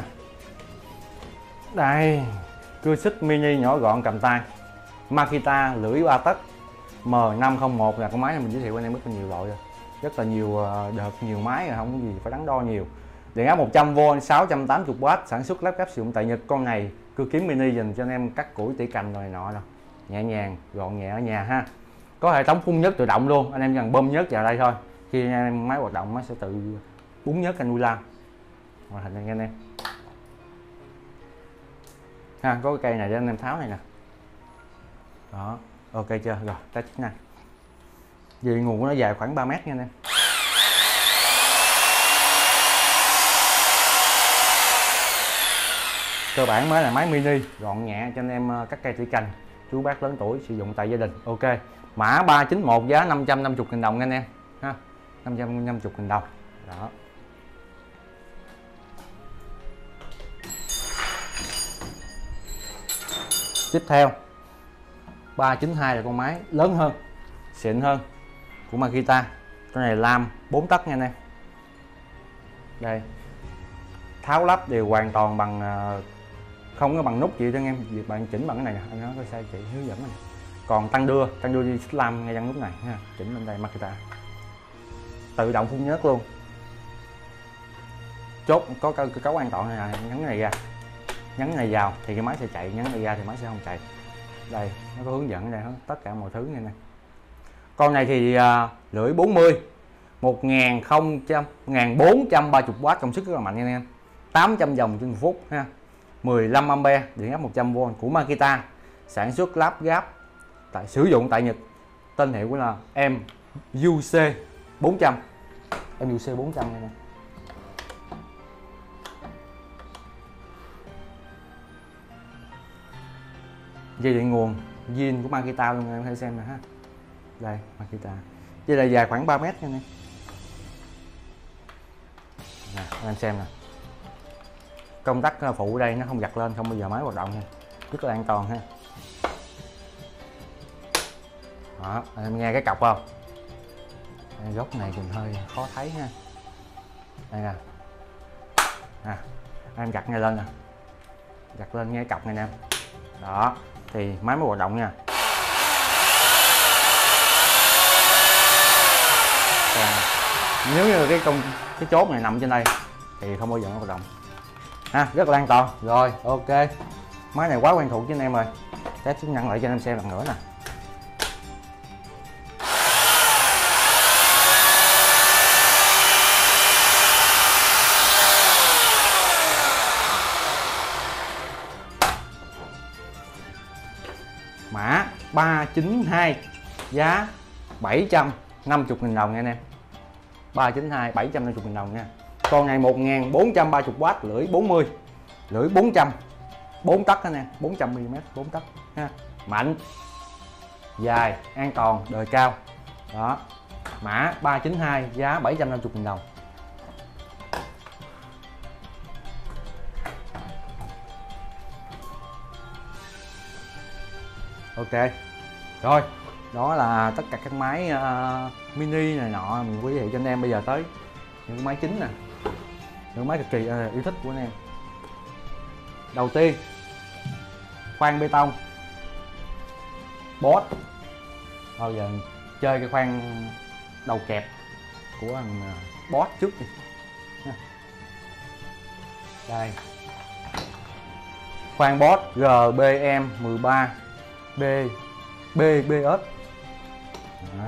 đây cưa xích mini nhỏ gọn cầm tay Makita, lưỡi ba tấc M năm không một là con máy này mình giới thiệu anh em rất là nhiều loại rồi, rất là nhiều đợt, nhiều máy rồi, không có gì phải đắn đo nhiều. Điện áp một trăm vôn, sáu trăm tám mươi oát, sản xuất lắp ráp sử dụng tại Nhật. Con này cưa kiếm mini dành cho anh em cắt củi, tỉa cành rồi nọ đâu, nhẹ nhàng gọn nhẹ ở nhà ha. Có hệ thống phun nhớt tự động luôn, anh em cần bơm nhớt vào đây thôi, khi anh em máy hoạt động nó sẽ tự búng nhớt canh nuôi lan. Màn hình này anh em ha, có cái cây này để anh em tháo này nè. Đó, ok chưa? Rồi test chức năng. Vì nguồn của nó dài khoảng ba mét nha anh em. Cơ bản mới là máy mini gọn nhẹ cho anh em cắt cây tỉa cành, chú bác lớn tuổi sử dụng tại gia đình. Ok, mã ba chín một, giá năm trăm năm mươi nghìn đồng anh em ha, năm trăm năm mươi nghìn đồng. Đó, tiếp theo ba chín hai là con máy lớn hơn, xịn hơn của Makita. Con này lam bốn tấc nha anh em. Đây, tháo lắp đều hoàn toàn bằng, không có bằng nút gì cho anh em, việc bạn chỉnh bằng cái này nè, anh nói có sai chị hướng dẫn này. Còn tăng đưa, tăng đưa đi xích lam ngay chân nút này ha, chỉnh lên đây Makita. Tự động phun nhớt luôn. Chốt có cơ cấu an toàn này, là nhấn cái này ra, nhấn cái này vào thì cái máy sẽ chạy, nhấn cái này ra thì máy sẽ không chạy. Đây nó có hướng dẫn đây hết tất cả mọi thứ này nè. Con này thì uh, lưỡi bốn mươi, một nghìn bốn trăm ba mươi oát, công suất rất là mạnh nha anh em, tám trăm vòng trên một phút ha, mười lăm ampe, điện áp một trăm vôn của Makita, sản xuất lắp ráp tại sử dụng tại Nhật. Tên hiệu của là em u xê bốn trăm, em u xê bốn trăm này nè. dây điện nguồn zin của Makita luôn, em hãy xem nè ha. Đây Makita, dây này dài khoảng ba mét nha anh em. Nè, em xem nè, công tắc phụ đây nó không giật lên, không bao giờ máy hoạt động nha, rất là an toàn ha. Đó, em nghe cái cọc không? Đây, góc này thì hơi khó thấy ha. Đây nè, à, em gặt ngay lên nè, gặt lên nghe cọc này nè. Đó thì máy mới hoạt động nha. Còn nếu như cái công cái chốt này nằm trên đây thì không bao giờ nó hoạt động ha, rất là an toàn. Rồi ok, máy này quá quen thuộc với anh em rồi, test chức năng lại cho anh em xem lần nữa nè. Mã ba chín hai, giá bảy trăm năm mươi nghìn đồng nha anh em. Ba chín hai bảy trăm năm mươi nghìn đồng nha. Con này một nghìn bốn trăm ba mươi W, lưỡi bốn mươi, lưỡi bốn trăm, bốn tấc anh em, bốn trăm mi li mét, bốn tấc ha. Mạnh, dài, an toàn, đời cao. Đó. Mã ba chín hai, giá bảy trăm năm mươi nghìn đồng. Ok. Rồi, đó là tất cả các máy uh, mini này nọ mình quý vị cho anh em. Bây giờ tới những cái máy chính nè, những máy cực kỳ uh, yêu thích của anh em. Đầu tiên, khoan bê tông Bosch. Bao giờ chơi cái khoan đầu kẹp của thằng uh, Bosch trước đi. Đây, khoan Bosch G B M mười ba B B B S. Đó.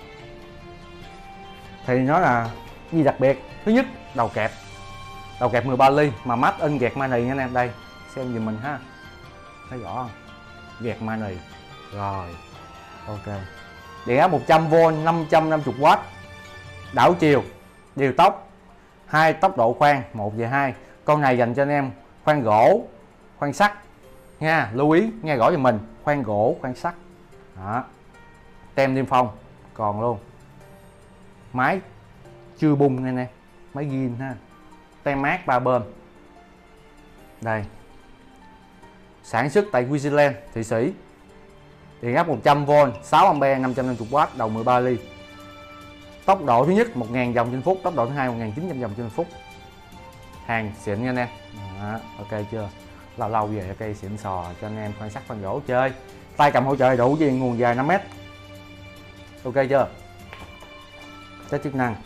Thì nó là gì đặc biệt? Thứ nhất, đầu kẹp, đầu kẹp mười ba ly mà made in Germany nha anh em. Đây xem giùm mình ha, thấy rõ không? Germany. Rồi ok, điện áp một trăm vôn, năm trăm năm mươi W, đảo chiều, điều tốc, hai tốc độ khoan một và hai. Con này dành cho anh em khoan gỗ, khoan sắt nha, lưu ý nghe rõ cho mình, khoan gỗ, khoan sắt. Đó, tem niêm phong còn luôn, máy chưa bung này nè, máy zin ha, tem mát ba bên. Đây, sản xuất tại Switzerland, Thụy Sĩ, điện áp một trăm vôn, sáu ampe, năm trăm năm mươi W, đầu mười ba ly. Tốc độ thứ nhất một nghìn vòng trên phút, tốc độ thứ hai một nghìn chín trăm vòng trên phút. Hàng xịn nha anh em. Đó, ok chưa? Lâu lâu về cây xịn sò cho anh em khoan sắt khoan gỗ chơi. Tay cầm hỗ trợ đủ với nguồn dài năm mét. Ok chưa? Test chức năng.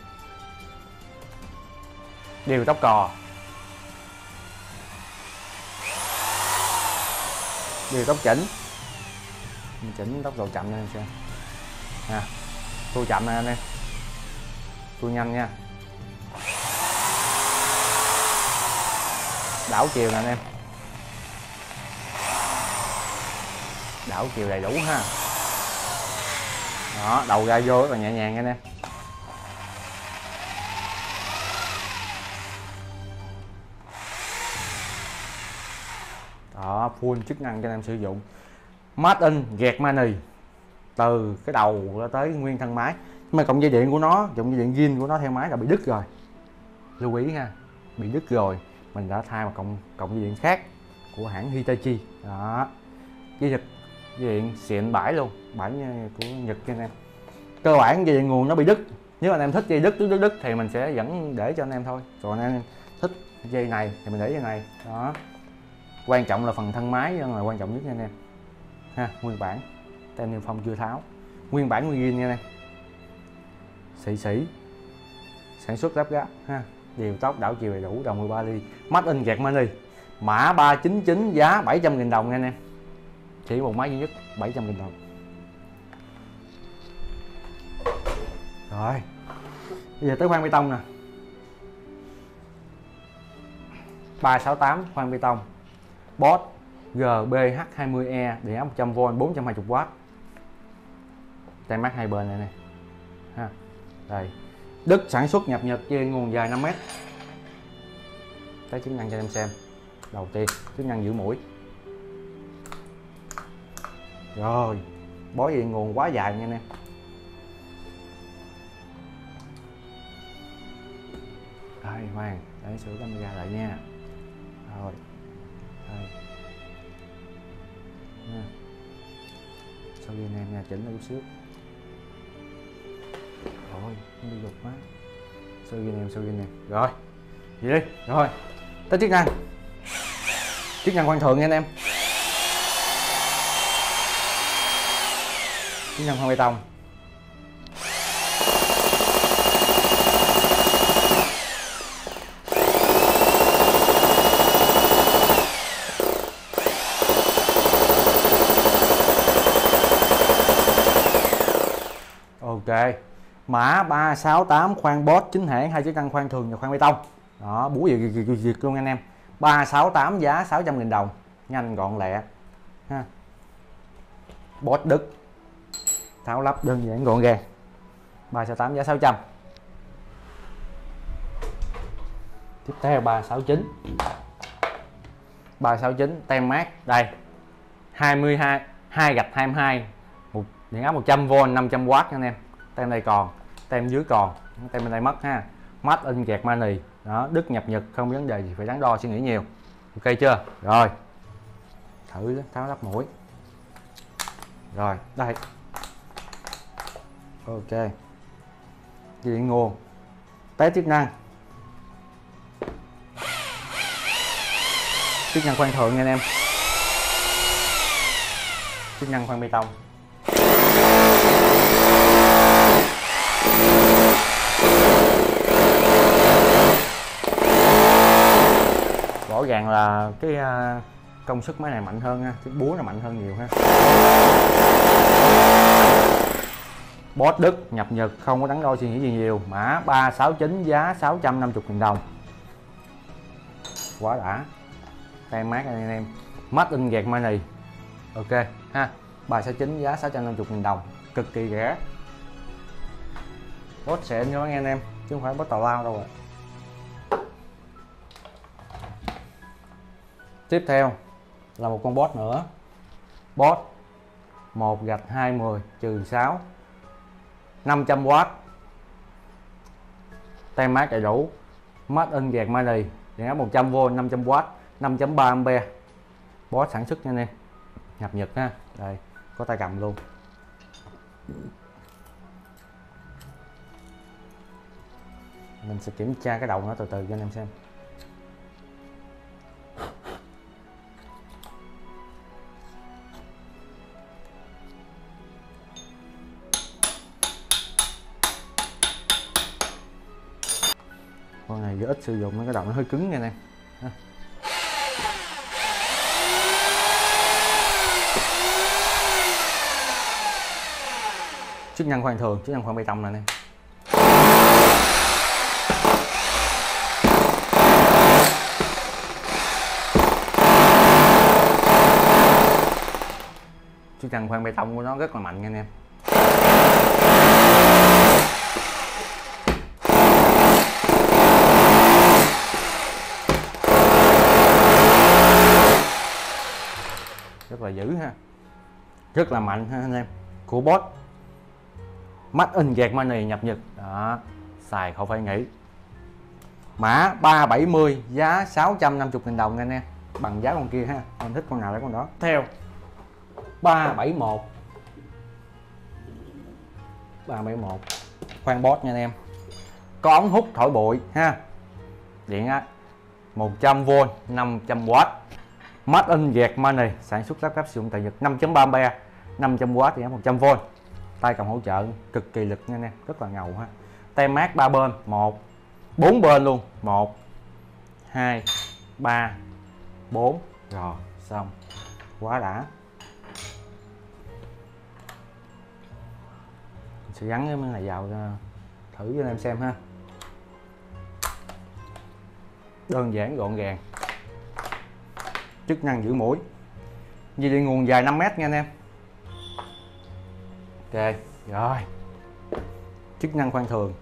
Điều tốc cò, điều tốc chỉnh. Mình chỉnh tốc độ chậm lên xem. Nè, tôi chậm nè anh em, tôi nhanh nha. Đảo chiều nè anh em, đảo chiều đầy đủ ha. Đó, đầu ra vô rất là nhẹ nhàng anh em. Đó, full chức năng cho anh em sử dụng. Made in Germany, từ cái đầu ra tới nguyên thân máy. Nhưng mà cọng dây điện của nó, cọng dây điện zin của nó theo máy là bị đứt rồi, lưu ý ha, bị đứt rồi. Mình đã thay một cọng cọng dây điện khác của hãng Hitachi. Đó, dây Nhật, dây điện xịn bãi luôn, bãi của Nhật cho anh em. Cơ bản dây điện nguồn nó bị đứt, nếu anh em thích dây đứt đứt đứt đứt thì mình sẽ vẫn để cho anh em thôi. Còn anh em thích dây này thì mình để dây này. Đó, quan trọng là phần thân máy là quan trọng nhất nha anh em ha. Nguyên bản tem niêm phong chưa tháo, nguyên bản nguyên zin nha anh em, xị xỉ, sản xuất lắp ráp ha, điều tốc, đảo chiều đầy đủ, đầu mười ba ly, made in Germany. Mã ba chín chín, giá bảy trăm nghìn đồng nha anh em. Chỉ một máy duy nhất, bảy trăm nghìn đồng. Rồi, bây giờ tới khoan bê tông nè. ba sáu tám khoan bê tông Bosch G B H hai mươi E, điện áp một trăm vôn, bốn trăm hai mươi W, tem mát hai bên này nè ha. Đây, Đức sản xuất nhập Nhật với nguồn dài năm mét. Cái chức năng cho em xem. Đầu tiên chức năng giữ mũi. Rồi, bó dây nguồn quá dài nha anh em. Đây khoan, để sửa camera lại nha. Rồi. Đây. Nha. Sau khi anh em nha, chỉnh lại chút xíu. Rồi, nó bị gục quá. Sau khi anh em, sau khi anh em. Rồi. Vậy đi. Rồi. Tới chức năng. Chức năng khoan thường nha anh em. Chức năng khoan bê tông. Ok, mã ba sáu tám khoan Bosch chính hãng, hai chức năng khoan thường và khoan bê tông. Đó, búa việc việc việc luôn anh em. ba sáu tám giá sáu trăm nghìn đồng, nhanh gọn lẹ ha. Bosch Đức. Tháo lắp đơn giản gọn gàng. ba sáu tám giá sáu trăm. Tiếp theo ba sáu chín. ba sáu chín tem mát đây. hai mươi hai hai gạch hai mươi hai, một điện áp một trăm vôn năm trăm oát nha anh em. Tem đây còn, tem dưới còn, tem bên đây mất ha. Made in Germany. Đó, Đức nhập Nhật, không vấn đề gì phải đắn đo suy nghĩ nhiều. Ok chưa? Rồi. Thử tháo lắp mũi. Rồi, đây. Ok. Dây điện nguồn. Test chức năng. Chức năng khoan thường nha anh em. Chức năng khoan bê tông. Rõ ràng là cái uh, công suất máy này mạnh hơn ha, cái búa nó mạnh hơn nhiều ha. Bosch Đức nhập Nhật, không có đắn đo suy nghĩ gì nhiều. Mã ba sáu chín giá sáu trăm năm mươi nghìn đồng. Quá đã. Tem mát anh em. Made in Germany. Ok ha. ba sáu chín giá sáu trăm năm mươi nghìn đồng, cực kỳ rẻ. Bosch xịn cho anh em, chứ không phải Bosch tào lao đâu rồi. Tiếp theo là một con Bosch nữa. Bosch một gạch hai mươi trừ sáu, năm trăm oát. Tem mát đầy đủ. Made in Germany, điện áp một trăm vôn năm trăm oát, năm phẩy ba ampe. Bosch sản xuất nha anh em. Nhập Nhật ha. Đây, có tay cầm luôn. Mình sẽ kiểm tra cái đầu nó từ từ cho anh em xem. Con này rất ít sử dụng, cái đầu nó hơi cứng nha anh em. Chức năng khoan thường, chức năng khoan bê tông này nè. Chức năng khoan bê tông của nó rất là mạnh nha anh em. Rất là dữ ha, rất là mạnh ha anh em. Của Bosch, Made in Germany, nhập Nhật. Đó, xài không phải nghĩ. Mã ba bảy mươi giá sáu trăm năm mươi nghìn đồng anh em, bằng giá con kia ha. Mình thích con nào lấy con đó. Theo ba bảy mốt. ba bảy mốt khoan Bosch nha anh em. Có ống hút thổi bụi ha. Điện á một trăm vôn năm trăm oát. Made in Germany, sản xuất lắp ráp sử dụng tại Nhật, năm phẩy ba ampe, năm trăm oát, điện áp một trăm vôn. Tay cầm hỗ trợ cực kỳ lực nha anh em, rất là ngầu ha. Tem mát ba bên, một, bốn bên luôn, một, hai, ba, bốn. Rồi, xong. Quá đã. Mình sẽ gắn cái miếng này vào thử cho anh em xem ha. Đơn giản gọn gàng. Chức năng giữ mũi. Dây điện nguồn dài năm mét nha anh em. Ok, rồi. Chức năng khoan thường.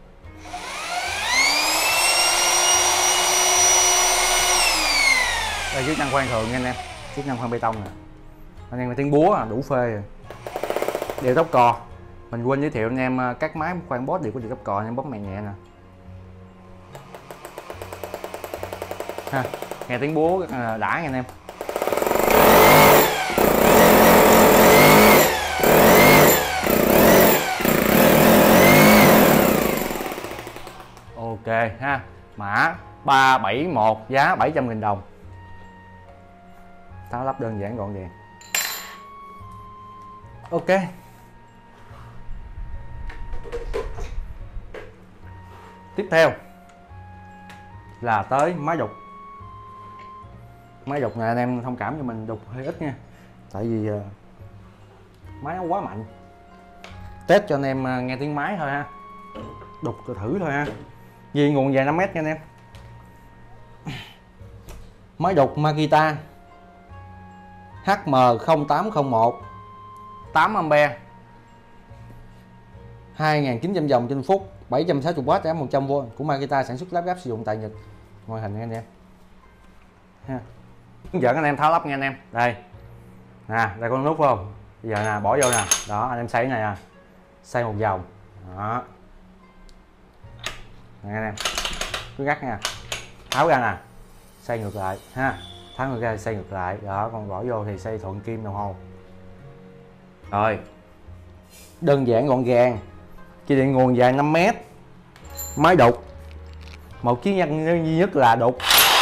Đây chức năng khoan thường nha anh em. Chức năng khoan bê tông nè. Anh em tiếng búa à, đủ phê rồi. Đều tóc cò. Mình quên giới thiệu anh em các máy khoan boss đều có đều tóc cò, anh em bấm màn nhẹ nè ha, nghe tiếng búa đã nghe anh em. Ok ha, mã ba bảy một, giá bảy trăm nghìn đồng. Tháo lắp đơn giản gọn gàng. Ok. Tiếp theo là tới máy đục. Máy đục này anh em thông cảm cho mình đục hơi ít nha, tại vì uh, máy nó quá mạnh. Test cho anh em uh, nghe tiếng máy thôi ha, đục thử thôi ha, vì nguồn dài năm mét nha anh em. Máy đục Makita H M không tám không một, tám ampe, hai nghìn chín trăm vòng trên phút, bảy trăm sáu mươi oát, ám một trăm V của Makita, sản xuất lắp ráp sử dụng tại Nhật. Ngoại hình nha anh em ha. Hướng dẫn anh em tháo lắp nha anh em. Đây nè, đây con nút không, bây giờ nè, bỏ vô nè, đó anh em xoay cái này nè, xoay một vòng đó nè anh em, cứ gắt nha, tháo ra nè, xoay ngược lại ha, tháo ngược ra xoay ngược lại đó, còn bỏ vô thì xoay thuận kim đồng hồ. Rồi, đơn giản gọn gàng, chi điện nguồn dài năm mét, máy đục, một chức năng duy nhất là đục.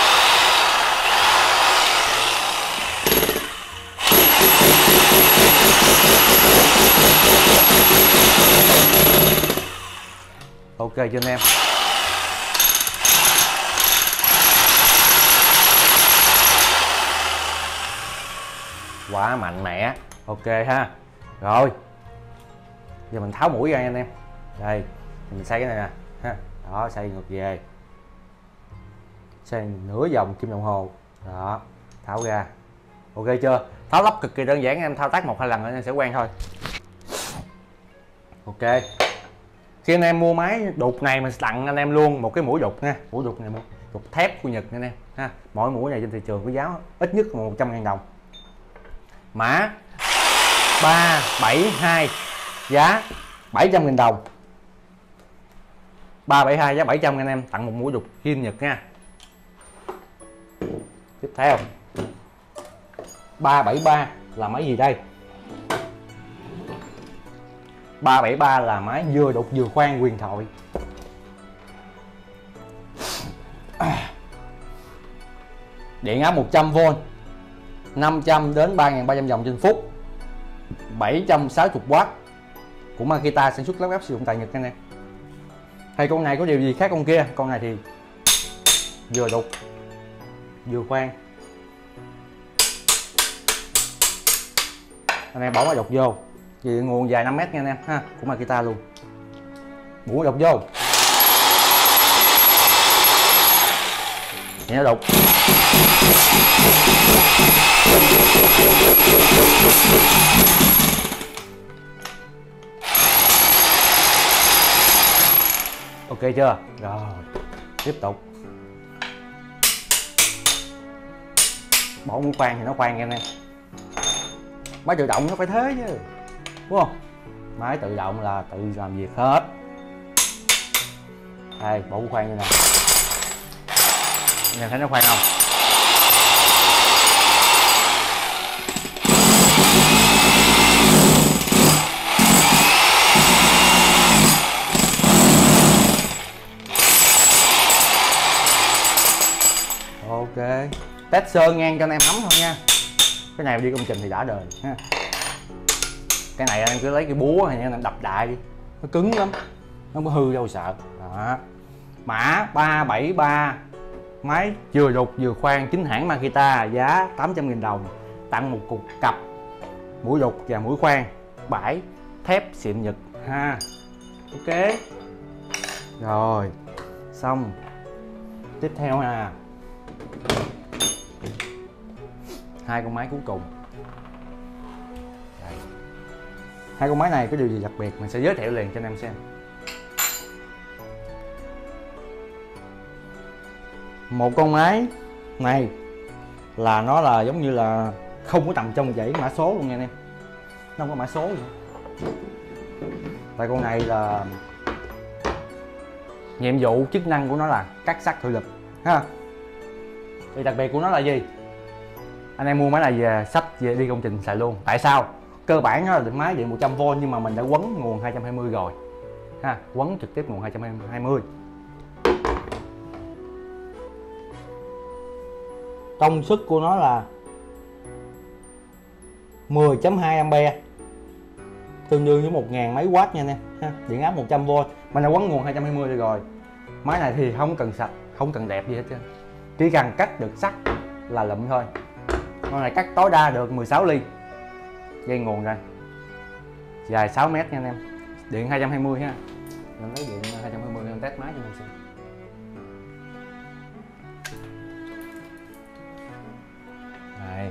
Ok cho anh em. Quá mạnh mẽ. Ok ha. Rồi, giờ mình tháo mũi ra nha anh em. Đây, mình xoay cái này nè ha, đó, xoay ngược về, xoay nửa vòng kim đồng hồ đó, tháo ra. Ok chưa? Tháo lắp cực kỳ đơn giản, em thao tác một hai lần anh em sẽ quen thôi. Ok, khi anh em mua máy đục này mình tặng anh em luôn một cái mũi đục nha, mũi đục này, đục thép của Nhật nha anh em ha. Mỗi mũi này trên thị trường có giá ít nhất một trăm ngàn đồng. Mã ba bảy hai, giá bảy trăm nghìn đồng. Ba bảy hai giá bảy trăm anh em, tặng một mũi đục kim Nhật nha. Tiếp theo ba bảy ba là máy gì đây? ba bảy ba là máy vừa đục vừa khoan huyền thoại. Điện áp một trăm V, năm trăm đến ba nghìn ba trăm vòng trên phút, bảy trăm sáu mươi oát của Makita, sản xuất lắp ráp sử dụng tại Nhật anh em. Hay con này có điều gì khác con kia? Con này thì vừa đục vừa khoan. Anh em bỏ máy đục vô, vì nguồn dài năm mét nha anh em ha, của Makita luôn. Mũi đục vô, nhẹ đục. Ok chưa? Rồi, tiếp tục. Bỏ mũi khoan thì nó khoan nha anh em. Máy tự động nó phải thế chứ, đúng không? Máy tự động là tự làm việc hết. Đây, bỏ mũi khoan như này. Anh em thấy nó khoan không? Ok, test sơn ngang cho anh em thấm thôi nha. Cái này đi công trình thì đã đời ha. Cái này anh em cứ lấy cái búa hay anh em đập đại đi, nó cứng lắm, nó không có hư đâu sợ. Đó. Mã ba bảy ba, máy vừa đục vừa khoan, chính hãng Makita, giá tám trăm nghìn đồng, tặng một cục cặp mũi đục và mũi khoan, bãi thép xịn Nhật ha. Ok, rồi xong. Tiếp theo nè, hai con máy cuối cùng. Đây. Hai con máy này có điều gì đặc biệt mình sẽ giới thiệu liền cho anh em xem. Một con máy này là nó là giống như là không có tầm trong dãy mã số luôn nha anh em, nó không có mã số gì. Tại con này là nhiệm vụ chức năng của nó là cắt sắt thủy lực ha. Thì đặc biệt của nó là gì? Anh em mua máy này về xách về đi công trình xài luôn. Tại sao? Cơ bản nó là máy điện một trăm vôn nhưng mà mình đã quấn nguồn hai trăm hai mươi rồi ha, quấn trực tiếp nguồn hai trăm hai mươi. Công suất của nó là mười phẩy hai ampe, tương đương với một ngàn mấy watt nha anh em ha. Điện áp một trăm vôn, mình đã quấn nguồn hai trăm hai mươi rồi. Máy này thì không cần sạch, không cần đẹp gì hết trơn, chỉ cần cắt được sắt là lụm thôi. Con này cắt tối đa được mười sáu ly. Dây nguồn đây dài sáu mét nha anh em, điện hai trăm hai mươi ha. Mình lấy điện hai trăm hai mươi em test máy cho mình xem. Đây.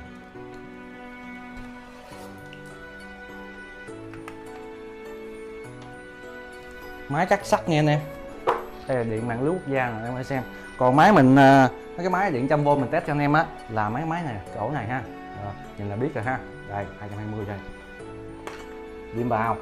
Máy cắt sắt nha anh em. Đây là điện mạng lưới quốc gia này, em hãy xem. Còn máy mình mấy cái máy điện trăm vôn mình test cho anh em á là mấy máy này, cổ này ha. Rồi, nhìn là biết rồi ha. Đây hai trăm hai mươi đây. Điểm vào.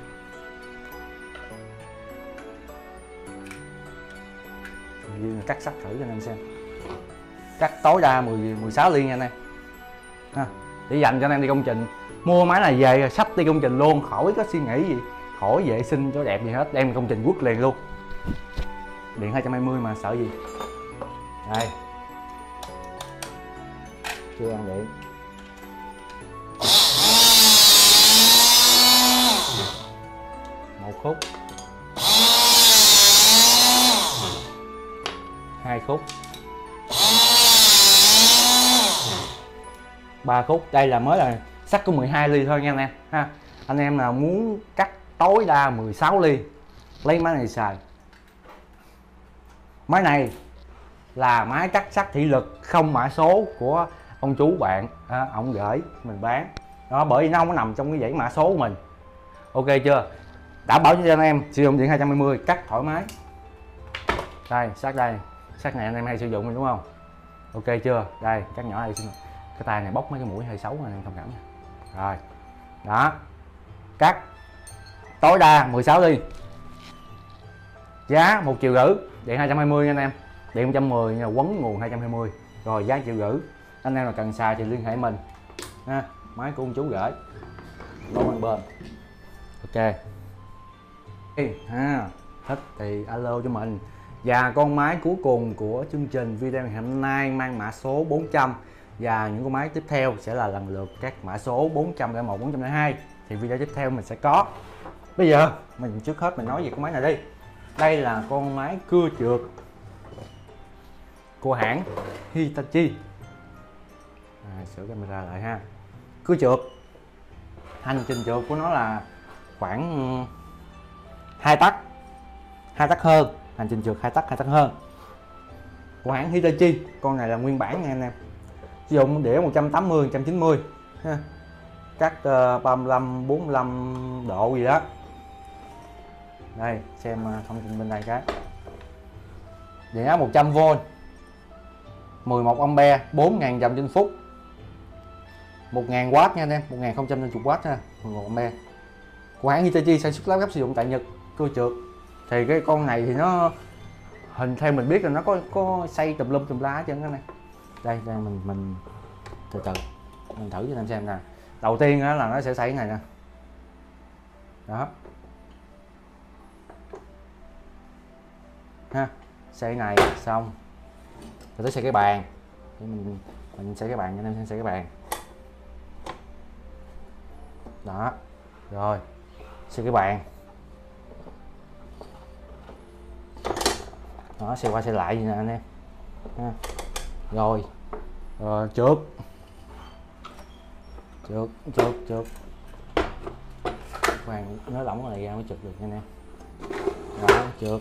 Mình cắt sắt thử cho anh em xem. Cắt tối đa mười, mười sáu ly nha anh em ha. Để dành cho anh em đi công trình, mua máy này về sắp đi công trình luôn, khỏi có suy nghĩ gì, khỏi vệ sinh cho đẹp gì hết, đem công trình quất liền luôn. Điện hai trăm hai mươi mà sợ gì. Đây chưa ăn điện. Một khúc, hai khúc, ba khúc. Đây là mới là sắt có mười hai ly thôi nha anh em ha. Anh em nào muốn cắt tối đa mười sáu ly lấy máy này xài. Máy này là máy cắt sắt thủy lực không mã số của ông chú bạn à, ông gửi mình bán đó, bởi vì nó không có nằm trong cái dãy mã số của mình. Ok chưa? Đảm bảo cho anh em sử dụng điện hai trăm hai mươi cắt thoải mái. Đây sắt, đây sắt này anh em hay sử dụng đúng không? Ok chưa? Đây cắt nhỏ đây, cái tay này bóc mấy cái mũi hơi xấu anh em thông cảm. Rồi đó, cắt tối đa mười sáu ly, giá một triệu rưỡi, điện hai trăm hai mươi nha anh em. Điện một trăm mười nha, quấn nguồn hai trăm hai mươi rồi, giá triệu rưỡi. Anh em là cần xài thì liên hệ mình ha. Máy của ông chú gửi lỗ bên bên. Ok ha, thích thì alo cho mình. Và con máy cuối cùng của chương trình video ngày hôm nay mang mã số bốn trăm, và những con máy tiếp theo sẽ là lần lượt các mã số bốn trăm lẻ một, bốn trăm lẻ hai thì video tiếp theo mình sẽ có. Bây giờ mình trước hết mình nói về con máy này đi. Đây là con máy cưa trượt của hãng Hitachi. À, sửa camera lại ha. Cưa trượt, hành trình trượt của nó là khoảng hai tấc, hai tấc hơn, hành trình trượt hai tấc, hai tấc hơn của hãng Hitachi. Con này là nguyên bản nha anh em, sử dụng đĩa một trăm tám mươi, một trăm chín mươi ha. Cắt uh, ba mươi lăm, bốn mươi lăm độ gì đó. Đây xem uh, thông tin bên đây cái điện áp một trăm vôn, mười một ampe, bốn nghìn dòng trên phút, một nghìn watt nha anh em, một nghìn không trăm năm mươi watt ha, mười một ampe. Của hãng Hitachi sản xuất lắp ráp sử dụng tại Nhật, cưa trượt. Thì cái con này thì nó hình theo mình biết là nó có có xây tùm lum tùm lá hết trơn cái này. Đây đây mình mình từ từ mình thử cho anh em xem nè. Đầu tiên là nó sẽ xây cái này nè. Đó. Ha, xây cái này xong. Rồi tới xây cái bàn. Để mình mình xây cái bàn cho anh em xây cái bàn. Đó. Rồi. Xây cái bàn. Đó, xây qua xây lại gì nè anh em ha. Rồi rồi trượt trượt trượt trượt khoan nó lỏng cái này ra mới trượt được nha anh em. Đó, trượt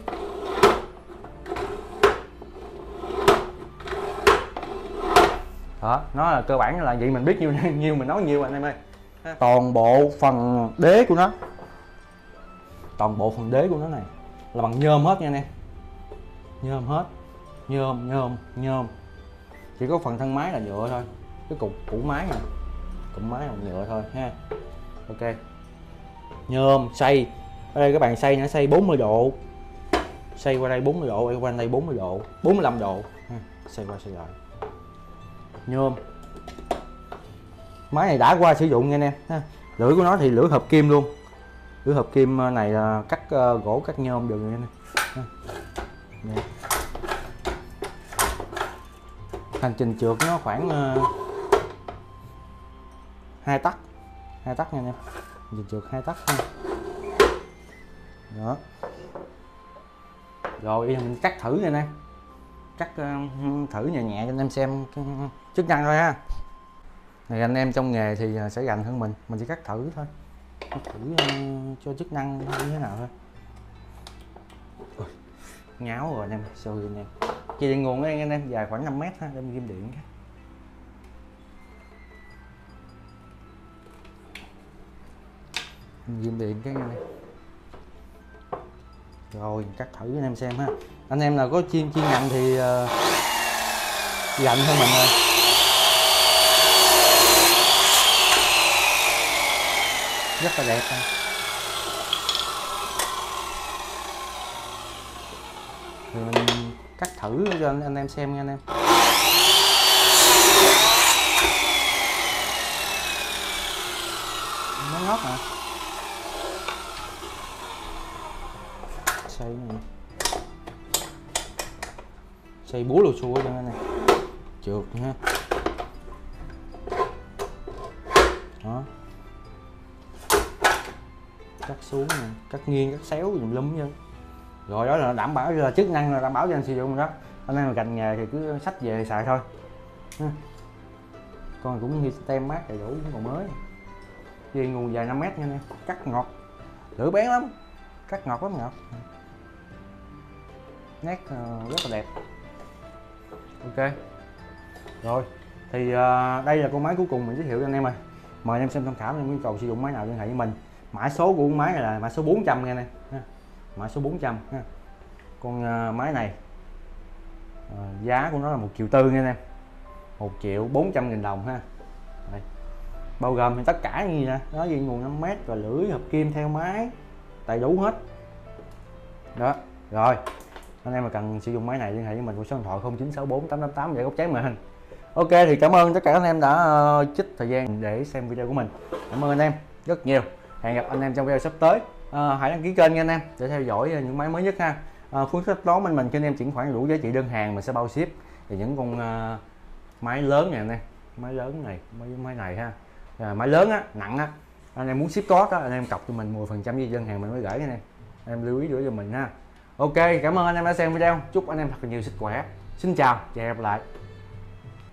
đó, nó là cơ bản là vậy, mình biết nhiêu nhiêu mình nói nhiêu anh em ơi. Toàn bộ phần đế của nó, toàn bộ phần đế của nó này là bằng nhôm hết nha anh em, nhôm hết, nhôm nhôm nhôm, chỉ có phần thân máy là nhựa thôi, cái cục củ máy nè, cụm máy là nhựa thôi ha. Ok nhôm xay ở đây các bạn, xay nó xay bốn mươi độ, xay qua đây bốn mươi độ, qua đây bốn mươi độ, bốn mươi lăm độ ha. Xay qua xay lại nhôm. Máy này đã qua sử dụng nha anh em ha. Lưỡi của nó thì lưỡi hợp kim luôn, lưỡi hợp kim này là cắt uh, gỗ cắt nhôm được nha anh em. Hành trình trượt nó khoảng uh, hai tấc, hai tấc nha anh em, hành trình trượt hai tấc ha. Đó. Rồi mình cắt thử nha anh em, cắt uh, thử nhẹ nhẹ cho anh em xem cái chức năng thôi ha. Này anh em trong nghề thì sẽ gành hơn mình, mình chỉ cắt thử thôi, cắt thử uh, cho chức năng như thế nào thôi. Ôi, ngáo rồi anh em, sorry anh em. Dây điện nguồn đây anh em, dài khoảng năm mét ha, để mình ghim điện cái. Mình ghim điện cái này. Rồi cắt thử anh em xem ha. Anh em nào có chuyên chuyên ngành thì uh, gành hơn mình rồi. Rất là đẹp ha. Thì mình cắt thử cho anh, anh em xem nha anh em. Nó ngót hả? Xay này. Xay búa lù xua cho anh này. Trượt nha. Đó. Cắt xuống nè, cắt nghiêng, cắt xéo dùm lum nha. Rồi đó là đảm bảo là chức năng là đảm bảo cho anh sử dụng đó. Anh em mà cành nghề thì cứ xách về xài thôi. Con cũng như tem mát đầy đủ, cũng còn mới. Dây nguồn dài năm mét nha anh em, cắt ngọt, lưỡi bén lắm, cắt ngọt lắm ngọt, nét uh, rất là đẹp. Ok, rồi thì uh, đây là con máy cuối cùng mình giới thiệu cho anh em rồi. Mời anh em xem tham khảo, anh em yêu cầu sử dụng máy nào liên hệ với mình. Mã số của con máy này là mã số bốn trăm nha anh em, mã số bốn trăm ha. Con uh, máy này uh, giá của nó là một triệu tư nha anh em, một triệu bốn trăm nghìn đồng ha. Đây. Bao gồm thì tất cả như nè, nó dây nguồn năm mét và lưỡi hợp kim theo máy, đầy đủ hết đó. Rồi anh em mà cần sử dụng máy này liên hệ với mình qua số điện thoại không chín sáu bốn tám tám tám để góc cháy màn hình. Ok thì cảm ơn tất cả anh em đã uh, trích thời gian để xem video của mình. Cảm ơn anh em rất nhiều. Hẹn gặp anh em trong video sắp tới. Uh, hãy đăng ký kênh nha anh em để theo dõi những máy mới nhất ha. Uh, phương thức toán bên mình cho anh em chuyển khoản đủ giá trị đơn hàng mình sẽ bao ship. Thì những con uh, máy lớn này anh em, máy lớn này, máy máy này ha. À, máy lớn á, nặng á, anh em muốn ship code á, anh em cọc cho mình mười phần trăm với đơn hàng mình mới gửi anh em. Anh em lưu ý gửi cho mình ha. Ok, cảm ơn anh em đã xem video. Chúc anh em thật là nhiều sức khỏe. Xin chào và hẹn gặp lại.